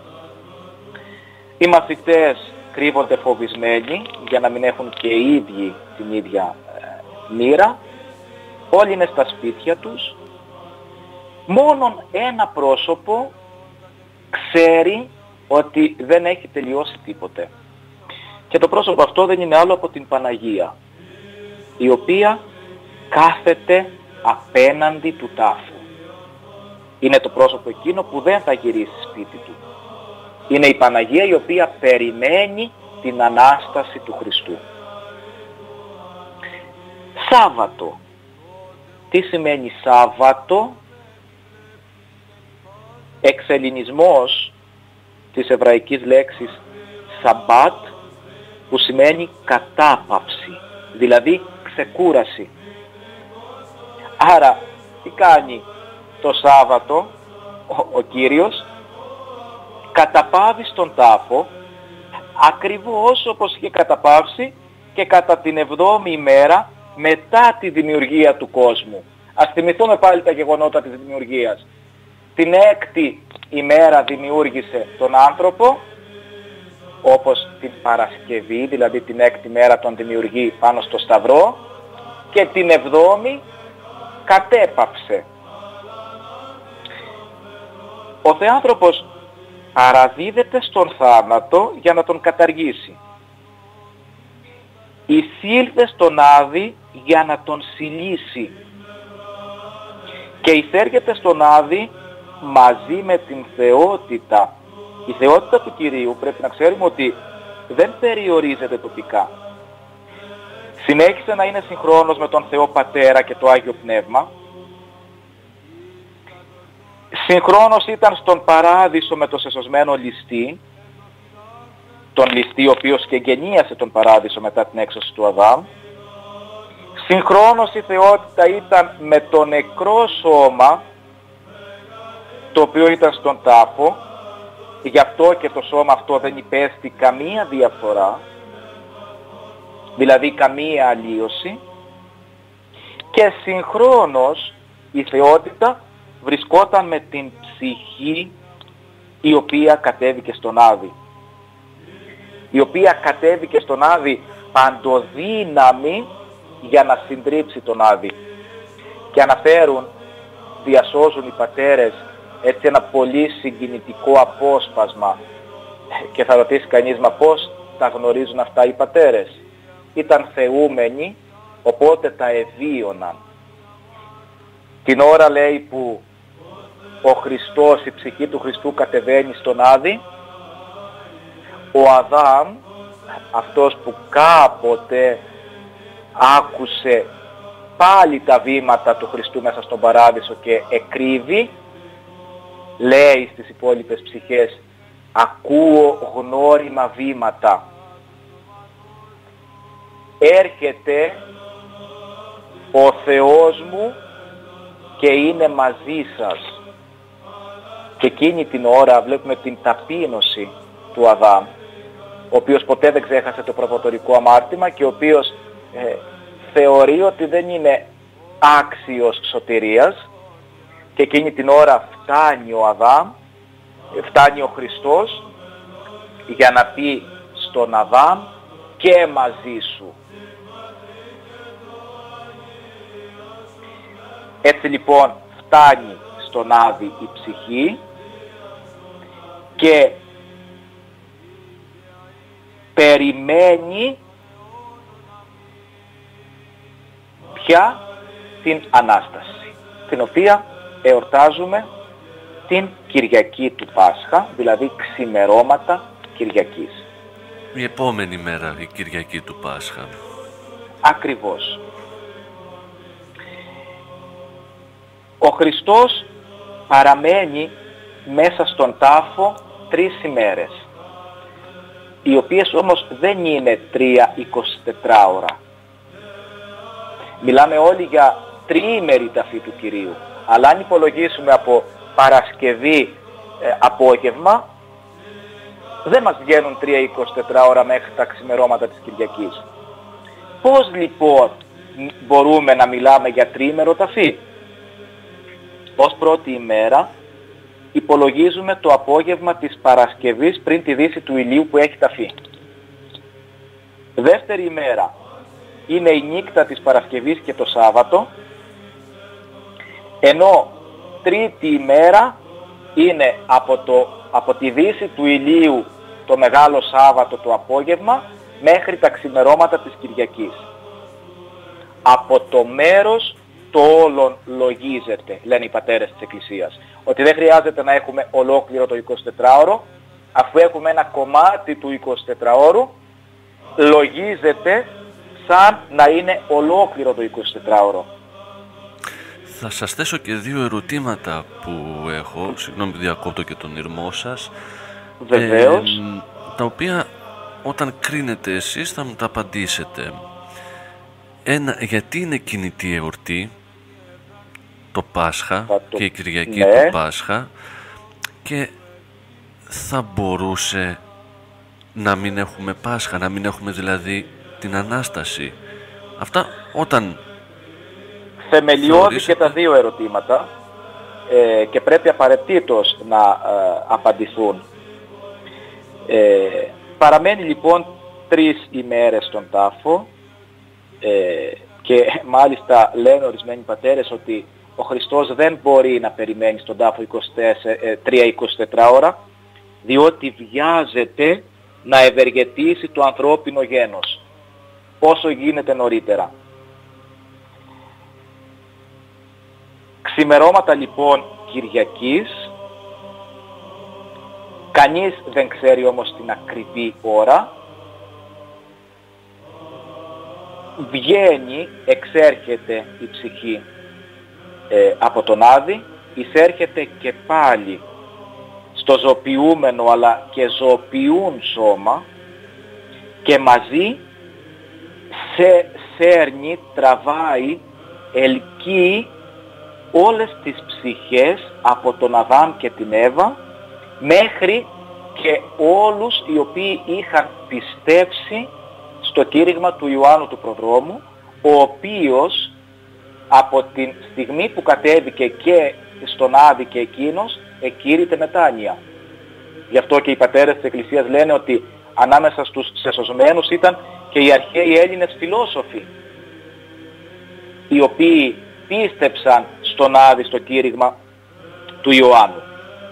Οι μαθητές κρύβονται φοβισμένοι για να μην έχουν και οι ίδιοι την ίδια μοίρα. Όλοι είναι στα σπίτια τους. Μόνον ένα πρόσωπο ξέρει ότι δεν έχει τελειώσει τίποτε. Και το πρόσωπο αυτό δεν είναι άλλο από την Παναγία, η οποία κάθεται απέναντι του τάφου. Είναι το πρόσωπο εκείνο που δεν θα γυρίσει σπίτι του. Είναι η Παναγία η οποία περιμένει την Ανάσταση του Χριστού. Σάββατο. Τι σημαίνει Σάββατο? Εξελληνισμός της εβραϊκής λέξης Σαμπάτ, που σημαίνει κατάπαυση, δηλαδή ξεκούραση. Άρα, τι κάνει το Σάββατο ο Κύριος? Καταπάβει στον τάφο, ακριβώς όπως είχε καταπαύσει και κατά την 7η ημέρα μετά τη δημιουργία του κόσμου. Ας θυμηθούμε πάλι τα γεγονότα της δημιουργίας. Την 6η ημέρα δημιούργησε τον άνθρωπο, όπως την Παρασκευή, δηλαδή την 6η μέρα τον δημιουργεί πάνω στο Σταυρό, και την 7η κατέπαυσε. Ο Θεάνθρωπος παραδίδεται στον θάνατο για να τον καταργήσει. Εισήλθε στον Άδη για να τον συλλήσει και εισέρχεται στον Άδη μαζί με την θεότητα. Η θεότητα του Κυρίου πρέπει να ξέρουμε ότι δεν περιορίζεται τοπικά. Συνέχισε να είναι συγχρόνως με τον Θεό Πατέρα και το Άγιο Πνεύμα. Συγχρόνως ήταν στον Παράδεισο με το σεσωσμένο ληστή, τον ληστή ο οποίος και γενίασε τον Παράδεισο μετά την έξωση του Αδάμ. Συγχρόνως η θεότητα ήταν με το νεκρό σώμα, το οποίο ήταν στον τάφο, γι' αυτό και το σώμα αυτό δεν υπέστη καμία διαφθορά, δηλαδή καμία αλλίωση, και συγχρόνως η θεότητα βρισκόταν με την ψυχή η οποία κατέβηκε στον Άδη. Η οποία κατέβηκε στον Άδη παντοδύναμη για να συντρίψει τον Άδη. Και αναφέρουν, διασώζουν οι πατέρες, έτσι ένα πολύ συγκινητικό απόσπασμα. Και θα ρωτήσει κανείς, μα πώς τα γνωρίζουν αυτά οι πατέρες? Ήταν θεούμενοι, οπότε τα ευίωναν. Την ώρα, λέει, που ο Χριστός, η ψυχή του Χριστού κατεβαίνει στον Άδη, ο Αδάμ, αυτός που κάποτε άκουσε πάλι τα βήματα του Χριστού μέσα στον Παράδεισο και εκρύβει, λέει στις υπόλοιπες ψυχές, ακούω γνώριμα βήματα. Έρχεται ο Θεός μου και είναι μαζί σας. Και εκείνη την ώρα βλέπουμε την ταπείνωση του Αδάμ. ο οποίος ποτέ δεν ξέχασε το προποτορικό αμάρτημα και ο οποίος θεωρεί ότι δεν είναι άξιος σωτηρίας, και εκείνη την ώρα φτάνει ο Αδάμ, φτάνει ο Χριστός για να πει στον Αδάμ και μαζί σου. Έτσι λοιπόν φτάνει στον Άδη η ψυχή και περιμένει πια την Ανάσταση, την οποία εορτάζουμε την Κυριακή του Πάσχα, δηλαδή ξημερώματα Κυριακής. Η επόμενη μέρα, η Κυριακή του Πάσχα. Ακριβώς. Ο Χριστός παραμένει μέσα στον τάφο 3 ημέρες, οι οποίες όμως δεν είναι 3 24 ώρα. Μιλάμε όλοι για τριήμερη ταφή του Κυρίου, αλλά αν υπολογίσουμε από Παρασκευή απόγευμα, δεν μας βγαίνουν 3 24 ώρα μέχρι τα ξημερώματα της Κυριακής. Πώς λοιπόν μπορούμε να μιλάμε για τριήμερο ταφή? Ως πρώτη ημέρα υπολογίζουμε το απόγευμα της Παρασκευής πριν τη δύση του ηλίου που έχει ταφεί. Δεύτερη ημέρα είναι η νύκτα της Παρασκευής και το Σάββατο, ενώ τρίτη ημέρα είναι από τη δύση του ηλίου το Μεγάλο Σάββατο το απόγευμα μέχρι τα ξημερώματα της Κυριακής. Από το μέρος το όλον λογίζεται, λένε οι πατέρες της Εκκλησίας, ότι δεν χρειάζεται να έχουμε ολόκληρο το 24ωρο, αφού έχουμε ένα κομμάτι του 24ωρου, λογίζεται σαν να είναι ολόκληρο το 24ωρο. Θα σας θέσω και 2 ερωτήματα που έχω, συγγνώμη που διακόπτω και τον ήρμό σας. Βεβαίως. Τα οποία όταν κρίνετε εσείς θα μου τα απαντήσετε. Ένα, γιατί είναι κινητή εορτή το Πάσχα και η Κυριακή του Πάσχα, και θα μπορούσε να μην έχουμε Πάσχα, να μην έχουμε δηλαδή την Ανάσταση? Αυτά όταν θεμελιώδη και τα 2 ερωτήματα και πρέπει απαραίτητος να απαντηθούν. Παραμένει λοιπόν 3 ημέρες στον τάφο και μάλιστα λένε ορισμένοι πατέρες ότι ο Χριστός δεν μπορεί να περιμένει στον τάφο 3-24 ώρα, διότι βιάζεται να ευεργετήσει το ανθρώπινο γένος όσο γίνεται νωρίτερα. Ξημερώματα λοιπόν Κυριακής, κανείς δεν ξέρει όμως την ακριβή ώρα, βγαίνει, εξέρχεται η ψυχή από τον Άδη, εισέρχεται και πάλι στο ζωοποιούμενο αλλά και ζωοποιούν σώμα και μαζί σέρνει, τραβάει, ελκύει όλες τις ψυχές από τον Αδάμ και την Εύα μέχρι και όλους οι οποίοι είχαν πιστέψει στο κήρυγμα του Ιωάννου του Προδρόμου, ο οποίος από τη στιγμή που κατέβηκε και στον Άδη και εκείνος εκήρυτε μετάνοια. Γι' αυτό και οι πατέρες της Εκκλησίας λένε ότι ανάμεσα στους σεσωσμένους ήταν και οι αρχαίοι Έλληνες φιλόσοφοι, οι οποίοι πίστεψαν στον Άδη στο κήρυγμα του Ιωάννου.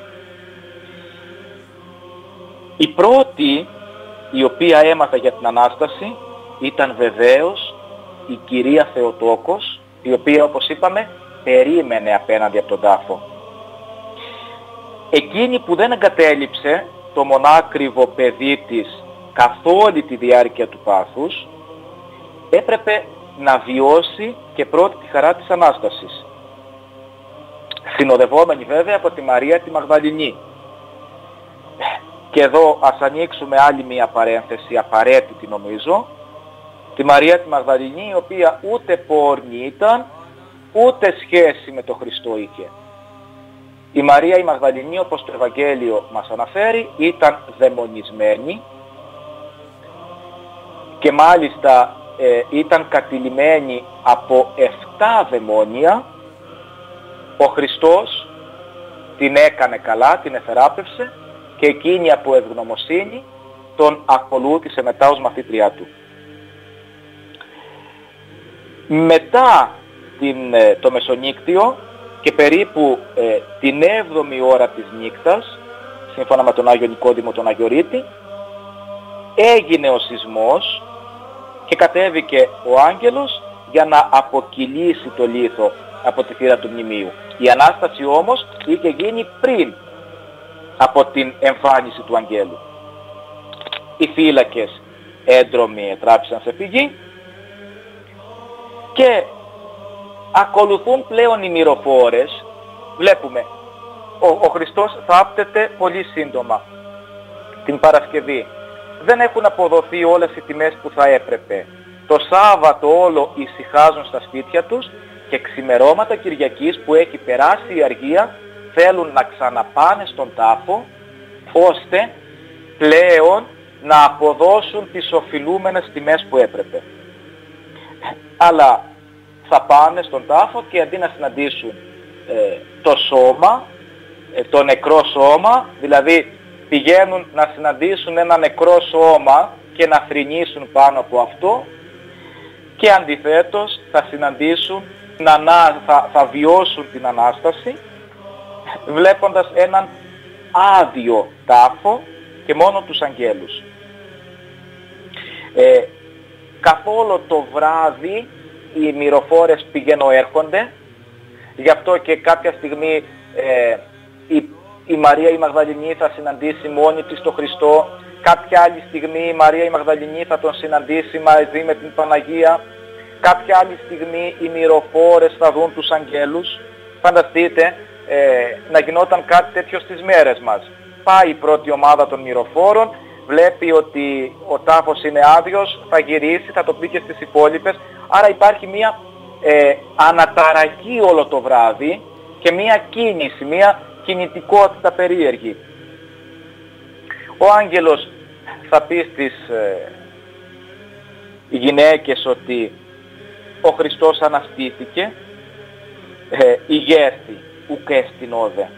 Η πρώτη η οποία έμαθα για την Ανάσταση ήταν βεβαίως η κυρία Θεοτόκος, η οποία όπως είπαμε περίμενε απέναντι από τον τάφο. Εκείνη που δεν εγκατέλειψε το μονάκριβο παιδί της καθ' όλη τη διάρκεια του πάθους, έπρεπε να βιώσει και πρώτη τη χαρά της Ανάστασης, συνοδευόμενη βέβαια από τη Μαρία τη Μαγδαληνή. Και εδώ ας ανοίξουμε άλλη μία παρένθεση, απαραίτητη νομίζω, τη Μαρία τη Μαγδαληνή, η οποία ούτε πόρνη ήταν, ούτε σχέση με τον Χριστό είχε. Η Μαρία η Μαγδαληνή, όπως το Ευαγγέλιο μας αναφέρει, ήταν δαιμονισμένη και μάλιστα ήταν κατηλημμένη από 7 δαιμόνια, ο Χριστός την έκανε καλά, την εθεράπευσε και εκείνη από ευγνωμοσύνη τον ακολούθησε μετά ως μαθήτριά του. Μετά το μεσονύκτιο και περίπου την 7η ώρα της νύχτας, σύμφωνα με τον Άγιο Νικόδημο τον Αγιορείτη, έγινε ο σεισμός και κατέβηκε ο άγγελος για να αποκυλήσει το λίθο από τη θύρα του μνημείου. Η Ανάσταση όμως είχε γίνει πριν από την εμφάνιση του αγγέλου. Οι φύλακες έντρομοι τράπησαν σε φυγή και ακολουθούν πλέον οι μυροφόρες. Βλέπουμε, ο Χριστός θάπτεται πολύ σύντομα την Παρασκευή. Δεν έχουν αποδοθεί όλες οι τιμές που θα έπρεπε. Το Σάββατο όλο ησυχάζουν στα σπίτια τους και ξημερώματα Κυριακής που έχει περάσει η αργία θέλουν να ξαναπάνε στον τάφο ώστε πλέον να αποδώσουν τις οφειλούμενες τιμές που έπρεπε. Αλλά θα πάνε στον τάφο και αντί να συναντήσουν το σώμα, το νεκρό σώμα, δηλαδή πηγαίνουν να συναντήσουν ένα νεκρό σώμα και να θρηνήσουν πάνω από αυτό, και αντιθέτως θα συναντήσουν, θα βιώσουν την Ανάσταση βλέποντας έναν άδειο τάφο και μόνο τους αγγέλους. Καθόλου το βράδυ οι μυροφόρες πηγαίνουν-έρχονται, γι' αυτό και κάποια στιγμή η Μαρία η Μαγδαληνή θα συναντήσει μόνη της τον Χριστό, κάποια άλλη στιγμή η Μαρία η Μαγδαληνή θα τον συναντήσει μαζί με την Παναγία, κάποια άλλη στιγμή οι μυροφόρες θα δουν τους αγγέλους. Φανταστείτε να γινόταν κάτι τέτοιο στις μέρες μας. Πάει η πρώτη ομάδα των μυροφόρων, βλέπει ότι ο τάφος είναι άδειος, θα γυρίσει, θα το πει και στις υπόλοιπες. Άρα υπάρχει μια αναταραχή όλο το βράδυ και μια κίνηση, μια κινητικότητα περίεργη. Ο άγγελος θα πει στις γυναίκες ότι ο Χριστός αναστήθηκε, ηγέρθη ουκ έστιν όδε.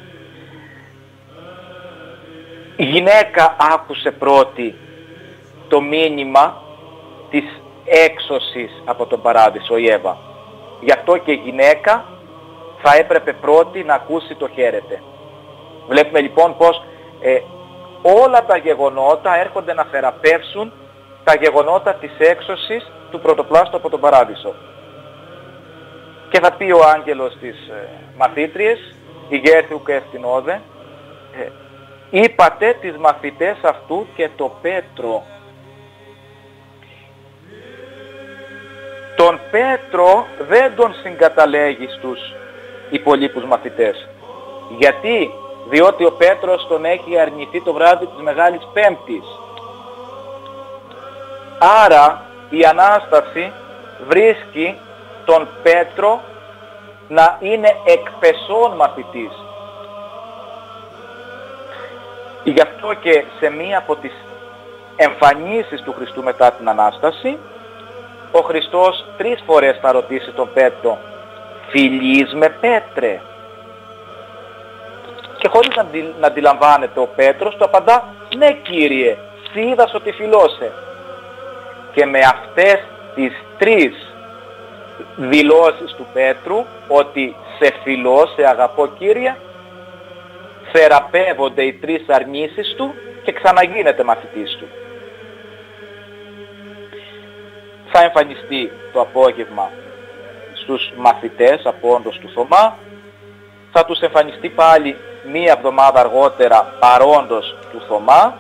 Η γυναίκα άκουσε πρώτη το μήνυμα της έξωσης από τον Παράδεισο, η Εύα. Γι' αυτό και η γυναίκα θα έπρεπε πρώτη να ακούσει το χαίρετε. Βλέπουμε λοιπόν πως όλα τα γεγονότα έρχονται να θεραπεύσουν τα γεγονότα της έξωσης του πρωτοπλάστου από τον Παράδεισο. Και θα πει ο άγγελος στις μαθήτριες, ηγέρθη ουκ έστιν όδε, είπατε τις μαθητές αυτού και το Πέτρο. Τον Πέτρο δεν τον συγκαταλέγει στους υπολείπους μαθητές. Γιατί? Διότι ο Πέτρος τον έχει αρνηθεί το βράδυ της Μεγάλης Πέμπτης. Άρα η Ανάσταση βρίσκει τον Πέτρο να είναι εκπεσόν μαθητής. Γι' αυτό και σε μία από τις εμφανίσεις του Χριστού μετά την Ανάσταση, ο Χριστός 3 φορές θα ρωτήσει τον Πέτρο, φιλείς με Πέτρε? Και χωρίς να αντιλαμβάνεται ο Πέτρος, του απαντά, ναι Κύριε, σύ είδας ότι φιλώσε. Και με αυτές τις 3 δηλώσεις του Πέτρου, ότι σε φιλώ, σε αγαπώ Κύριε, θεραπεύονται οι 3 αρνήσεις του και ξαναγίνεται μαθητής του. Θα εμφανιστεί το απόγευμα στους μαθητές από όντως του Θωμά, θα τους εμφανιστεί πάλι 1 εβδομάδα αργότερα παρόντος του Θωμά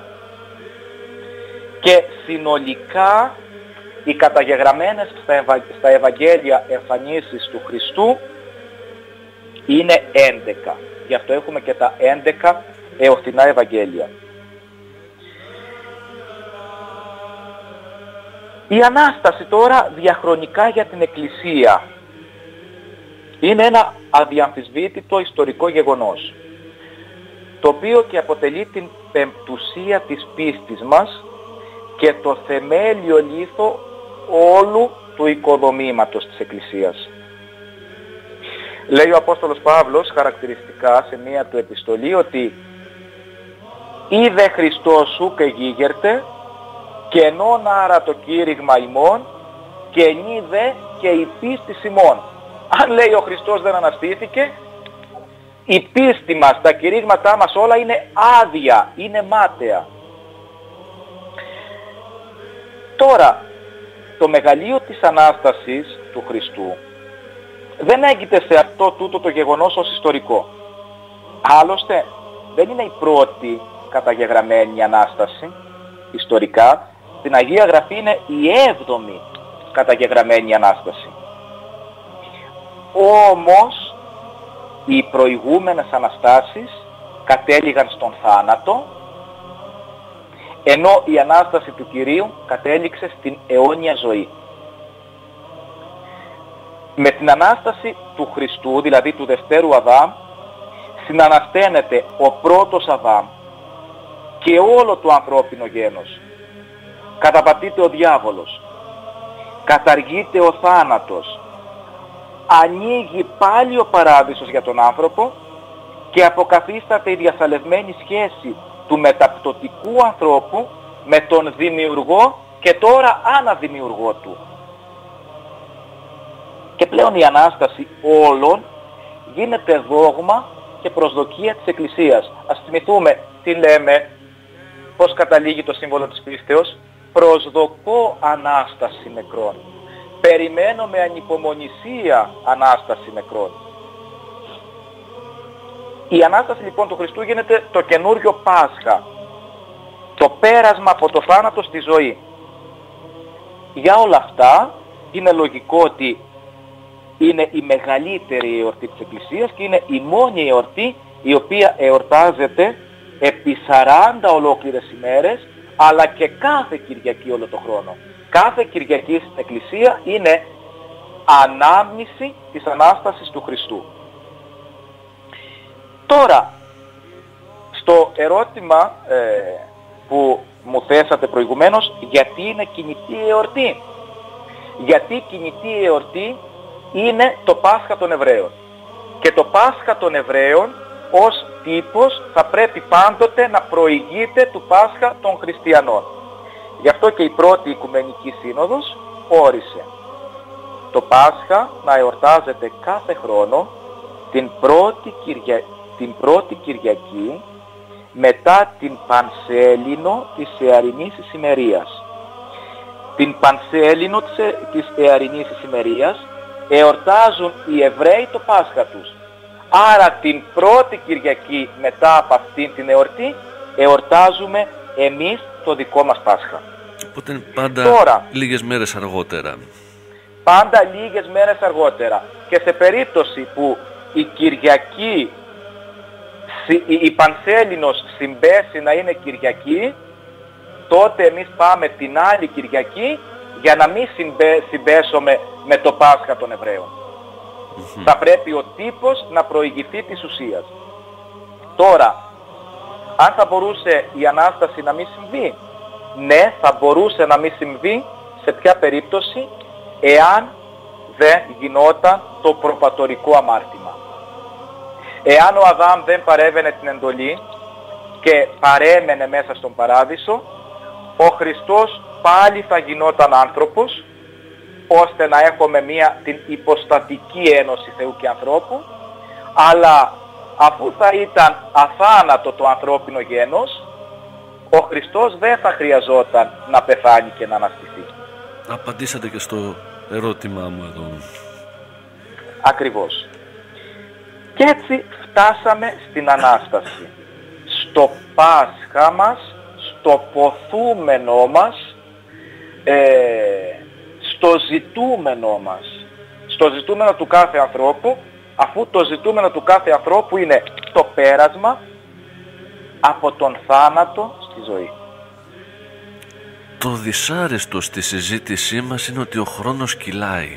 και συνολικά οι καταγεγραμμένες στα Ευαγγέλια εμφανίσεις του Χριστού είναι 11. Γι' αυτό έχουμε και τα 11 εορτινά Ευαγγέλια. Η Ανάσταση τώρα διαχρονικά για την Εκκλησία είναι ένα αδιαμφισβήτητο ιστορικό γεγονός, το οποίο και αποτελεί την πεμπτουσία της πίστης μας και το θεμέλιο λίθο όλου του οικοδομήματος της Εκκλησίας. Λέει ο Απόστολος Παύλος χαρακτηριστικά σε μία του επιστολή ότι «Είδε Χριστός σου καιγίγερτε και ενών άρα το κήρυγμα ημών και ενή δε και η πίστη ημών». Αν λέει ο Χριστός δεν αναστήθηκε, η πίστη μας, τα κηρύγματά μας όλα είναι άδεια, είναι μάταια. Τώρα, το μεγαλείο της Ανάστασης του Χριστού δεν έγκυται σε αυτό τούτο το γεγονός ως ιστορικό. Άλλωστε, δεν είναι η πρώτη καταγεγραμμένη Ανάσταση ιστορικά. Στην Αγία Γραφή είναι η 7η καταγεγραμμένη Ανάσταση. Όμως, οι προηγούμενες Αναστάσεις κατέληγαν στον θάνατο, ενώ η Ανάσταση του Κυρίου κατέληξε στην αιώνια ζωή. Με την Ανάσταση του Χριστού, δηλαδή του Δευτέρου Αδάμ, συνανασταίνεται ο πρώτος Αδάμ και όλο το ανθρώπινο γένος. Καταπατείται ο διάβολος, καταργείται ο θάνατος, ανοίγει πάλι ο παράδεισος για τον άνθρωπο και αποκαθίσταται η διασαλευμένη σχέση του μεταπτωτικού ανθρώπου με τον δημιουργό και τώρα αναδημιουργό του. Και πλέον η Ανάσταση όλων γίνεται δόγμα και προσδοκία της Εκκλησίας. Ας θυμηθούμε τι λέμε, πώς καταλήγει το σύμβολο της πίστεως. Προσδοκώ Ανάσταση νεκρών. Περιμένω με ανυπομονησία Ανάσταση νεκρών. Η Ανάσταση λοιπόν του Χριστού γίνεται το καινούριο Πάσχα. Το πέρασμα από το θάνατο στη ζωή. Για όλα αυτά είναι λογικό ότι είναι η μεγαλύτερη εορτή της Εκκλησίας και είναι η μόνη εορτή η οποία εορτάζεται επί 40 ολόκληρες ημέρες, αλλά και κάθε Κυριακή όλο το χρόνο. Κάθε Κυριακή στην Εκκλησία είναι ανάμνηση της Ανάστασης του Χριστού. Τώρα, στο ερώτημα που μου θέσατε προηγουμένως, γιατί είναι κινητή εορτή. Γιατί κινητή εορτή είναι το Πάσχα των Εβραίων. Και το Πάσχα των Εβραίων ως τύπος θα πρέπει πάντοτε να προηγείται του Πάσχα των Χριστιανών. Γι' αυτό και η πρώτη Οικουμενική Σύνοδος όρισε το Πάσχα να εορτάζεται κάθε χρόνο την πρώτη Κυριακή μετά την Πανσέλινο της Εαρινής Ησημερίας. Την Πανσέλινο της Εαρινής Ησημερίας εορτάζουν οι Εβραίοι το Πάσχα τους. Άρα την πρώτη Κυριακή μετά από αυτήν την εορτή εορτάζουμε εμείς το δικό μας Πάσχα. Οπότε πάντα τώρα, λίγες μέρες αργότερα. Πάντα λίγες μέρες αργότερα. Και σε περίπτωση που η Κυριακή, η Πανσέλινος συμπέσει να είναι Κυριακή, τότε εμείς πάμε την άλλη Κυριακή για να μην συμπέσουμε με το Πάσχα των Εβραίων. Θα πρέπει ο τύπος να προηγηθεί της ουσίας. Τώρα, αν θα μπορούσε η Ανάσταση να μην συμβεί? Ναι, θα μπορούσε να μην συμβεί. Σε ποια περίπτωση? Εάν δεν γινόταν το προπατορικό αμάρτημα. Εάν ο Αδάμ δεν παρέβαινε την εντολή και παρέμενε μέσα στον παράδεισο, ο Χριστός πάλι θα γινόταν άνθρωπος, ώστε να έχουμε την υποστατική ένωση Θεού και ανθρώπου, αλλά αφού θα ήταν αθάνατο το ανθρώπινο γένος, ο Χριστός δεν θα χρειαζόταν να πεθάνει και να αναστηθεί. Απαντήσατε και στο ερώτημά μου εδώ. Ακριβώς. Και έτσι φτάσαμε στην Ανάσταση. Στο Πάσχα μας, στο ποθούμενό μας, στο ζητούμενό μας. Στο ζητούμενο του κάθε ανθρώπου, αφού το ζητούμενο του κάθε ανθρώπου είναι το πέρασμα από τον θάνατο στη ζωή. Το δυσάρεστο στη συζήτησή μας είναι ότι ο χρόνος κυλάει.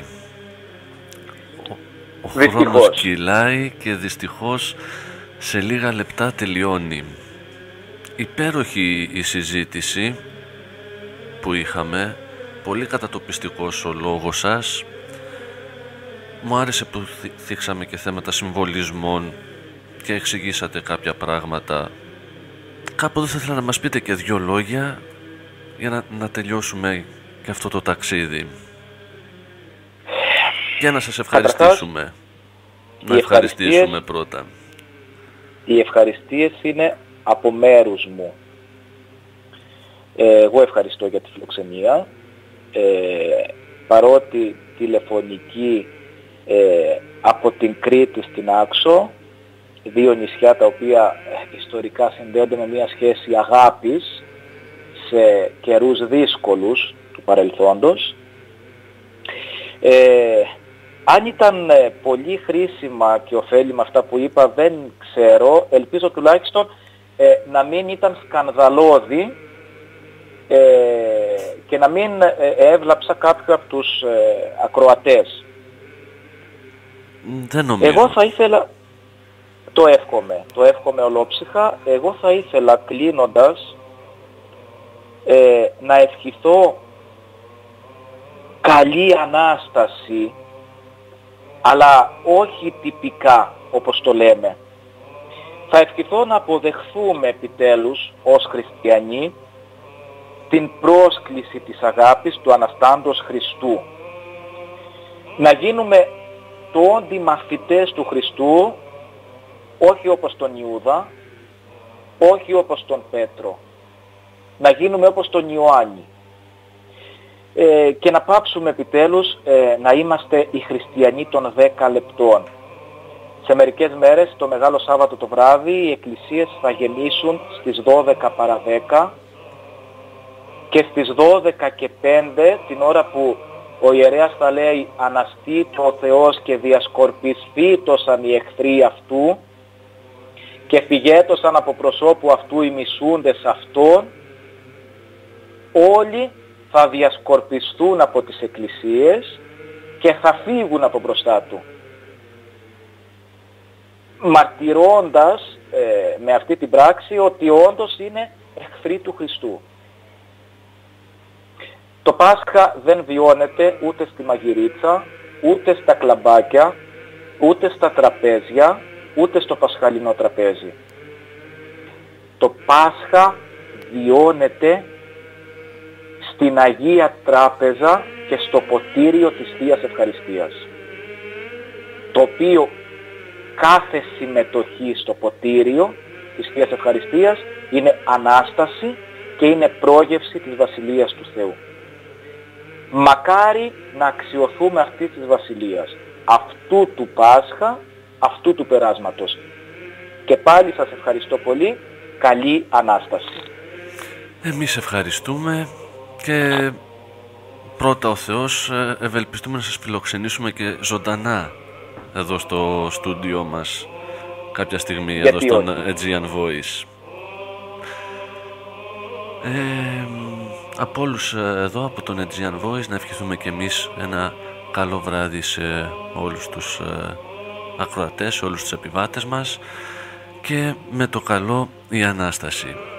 Ο χρόνος κυλάει και δυστυχώς σε λίγα λεπτά τελειώνει. Υπέροχη η συζήτηση, που είχαμε, πολύ κατατοπιστικός ο λόγος σας. Μου άρεσε που θίξαμε και θέματα συμβολισμών και εξηγήσατε κάποια πράγματα. Κάποτε θα ήθελα να μας πείτε και 2 λόγια για να τελειώσουμε και αυτό το ταξίδι. Και να σας ευχαριστήσουμε. Να ευχαριστήσουμε πρώτα. Οι ευχαριστίες είναι από μέρους μου. Εγώ ευχαριστώ για τη φιλοξενία. Παρότι τηλεφωνική από την Κρήτη στην Άξο, 2 νησιά τα οποία ιστορικά συνδέονται με μια σχέση αγάπης σε καιρούς δύσκολους του παρελθόντος. Αν ήταν πολύ χρήσιμα και ωφέλιμα αυτά που είπα δεν ξέρω, ελπίζω τουλάχιστον να μην ήταν σκανδαλώδη και να μην έβλαψα κάποιου από τους ακροατές. Δεν νομίζω. Εγώ θα ήθελα, το εύχομαι ολόψυχα, εγώ θα ήθελα κλείνοντας να ευχηθώ καλή Ανάσταση, αλλά όχι τυπικά όπως το λέμε. Θα ευχηθώ να αποδεχθούμε επιτέλους ως χριστιανοί την πρόσκληση της αγάπης του Αναστάντος Χριστού. Να γίνουμε τόντι μαθητές του Χριστού, όχι όπως τον Ιούδα, όχι όπως τον Πέτρο. Να γίνουμε όπως τον Ιωάννη. Και να πάψουμε επιτέλους να είμαστε οι χριστιανοί των 10 λεπτών. Σε μερικές μέρες, το Μεγάλο Σάββατο το βράδυ, οι εκκλησίες θα γεμίσουν στις 12 παρά 10 και στις 12 και 5, την ώρα που ο ιερέας θα λέει «Αναστήτω ο Θεός και διασκορπισθήτωσαν οι εχθροί αυτού και φυγέτωσαν από προσώπου αυτού οι μισούντες αυτών», όλοι θα διασκορπιστούν από τις εκκλησίες και θα φύγουν από μπροστά του, μαρτυρώντας με αυτή την πράξη ότι όντως είναι εχθροί του Χριστού. Το Πάσχα δεν βιώνεται ούτε στη μαγειρίτσα, ούτε στα κλαμπάκια, ούτε στα τραπέζια, ούτε στο πασχαλινό τραπέζι. Το Πάσχα βιώνεται στην Αγία Τράπεζα και στο ποτήριο της Θείας Ευχαριστίας, το οποίο κάθε συμμετοχή στο ποτήριο της Θείας Ευχαριστίας είναι Ανάσταση και είναι πρόγευση της Βασιλείας του Θεού. Μακάρι να αξιωθούμε αυτή της Βασιλείας, αυτού του Πάσχα, αυτού του περάσματος. Και πάλι σας ευχαριστώ πολύ. Καλή Ανάσταση. Εμείς ευχαριστούμε και πρώτα ο Θεός ευελπιστούμε να σας φιλοξενήσουμε και ζωντανά εδώ στο στούντιό μας κάποια στιγμή, εδώ στον Aegean Voice. Από όλους εδώ, από τον Aegean Voice, να ευχηθούμε και εμείς ένα καλό βράδυ σε όλους τους ακροατές, σε όλους τους επιβάτες μας και με το καλό η Ανάσταση.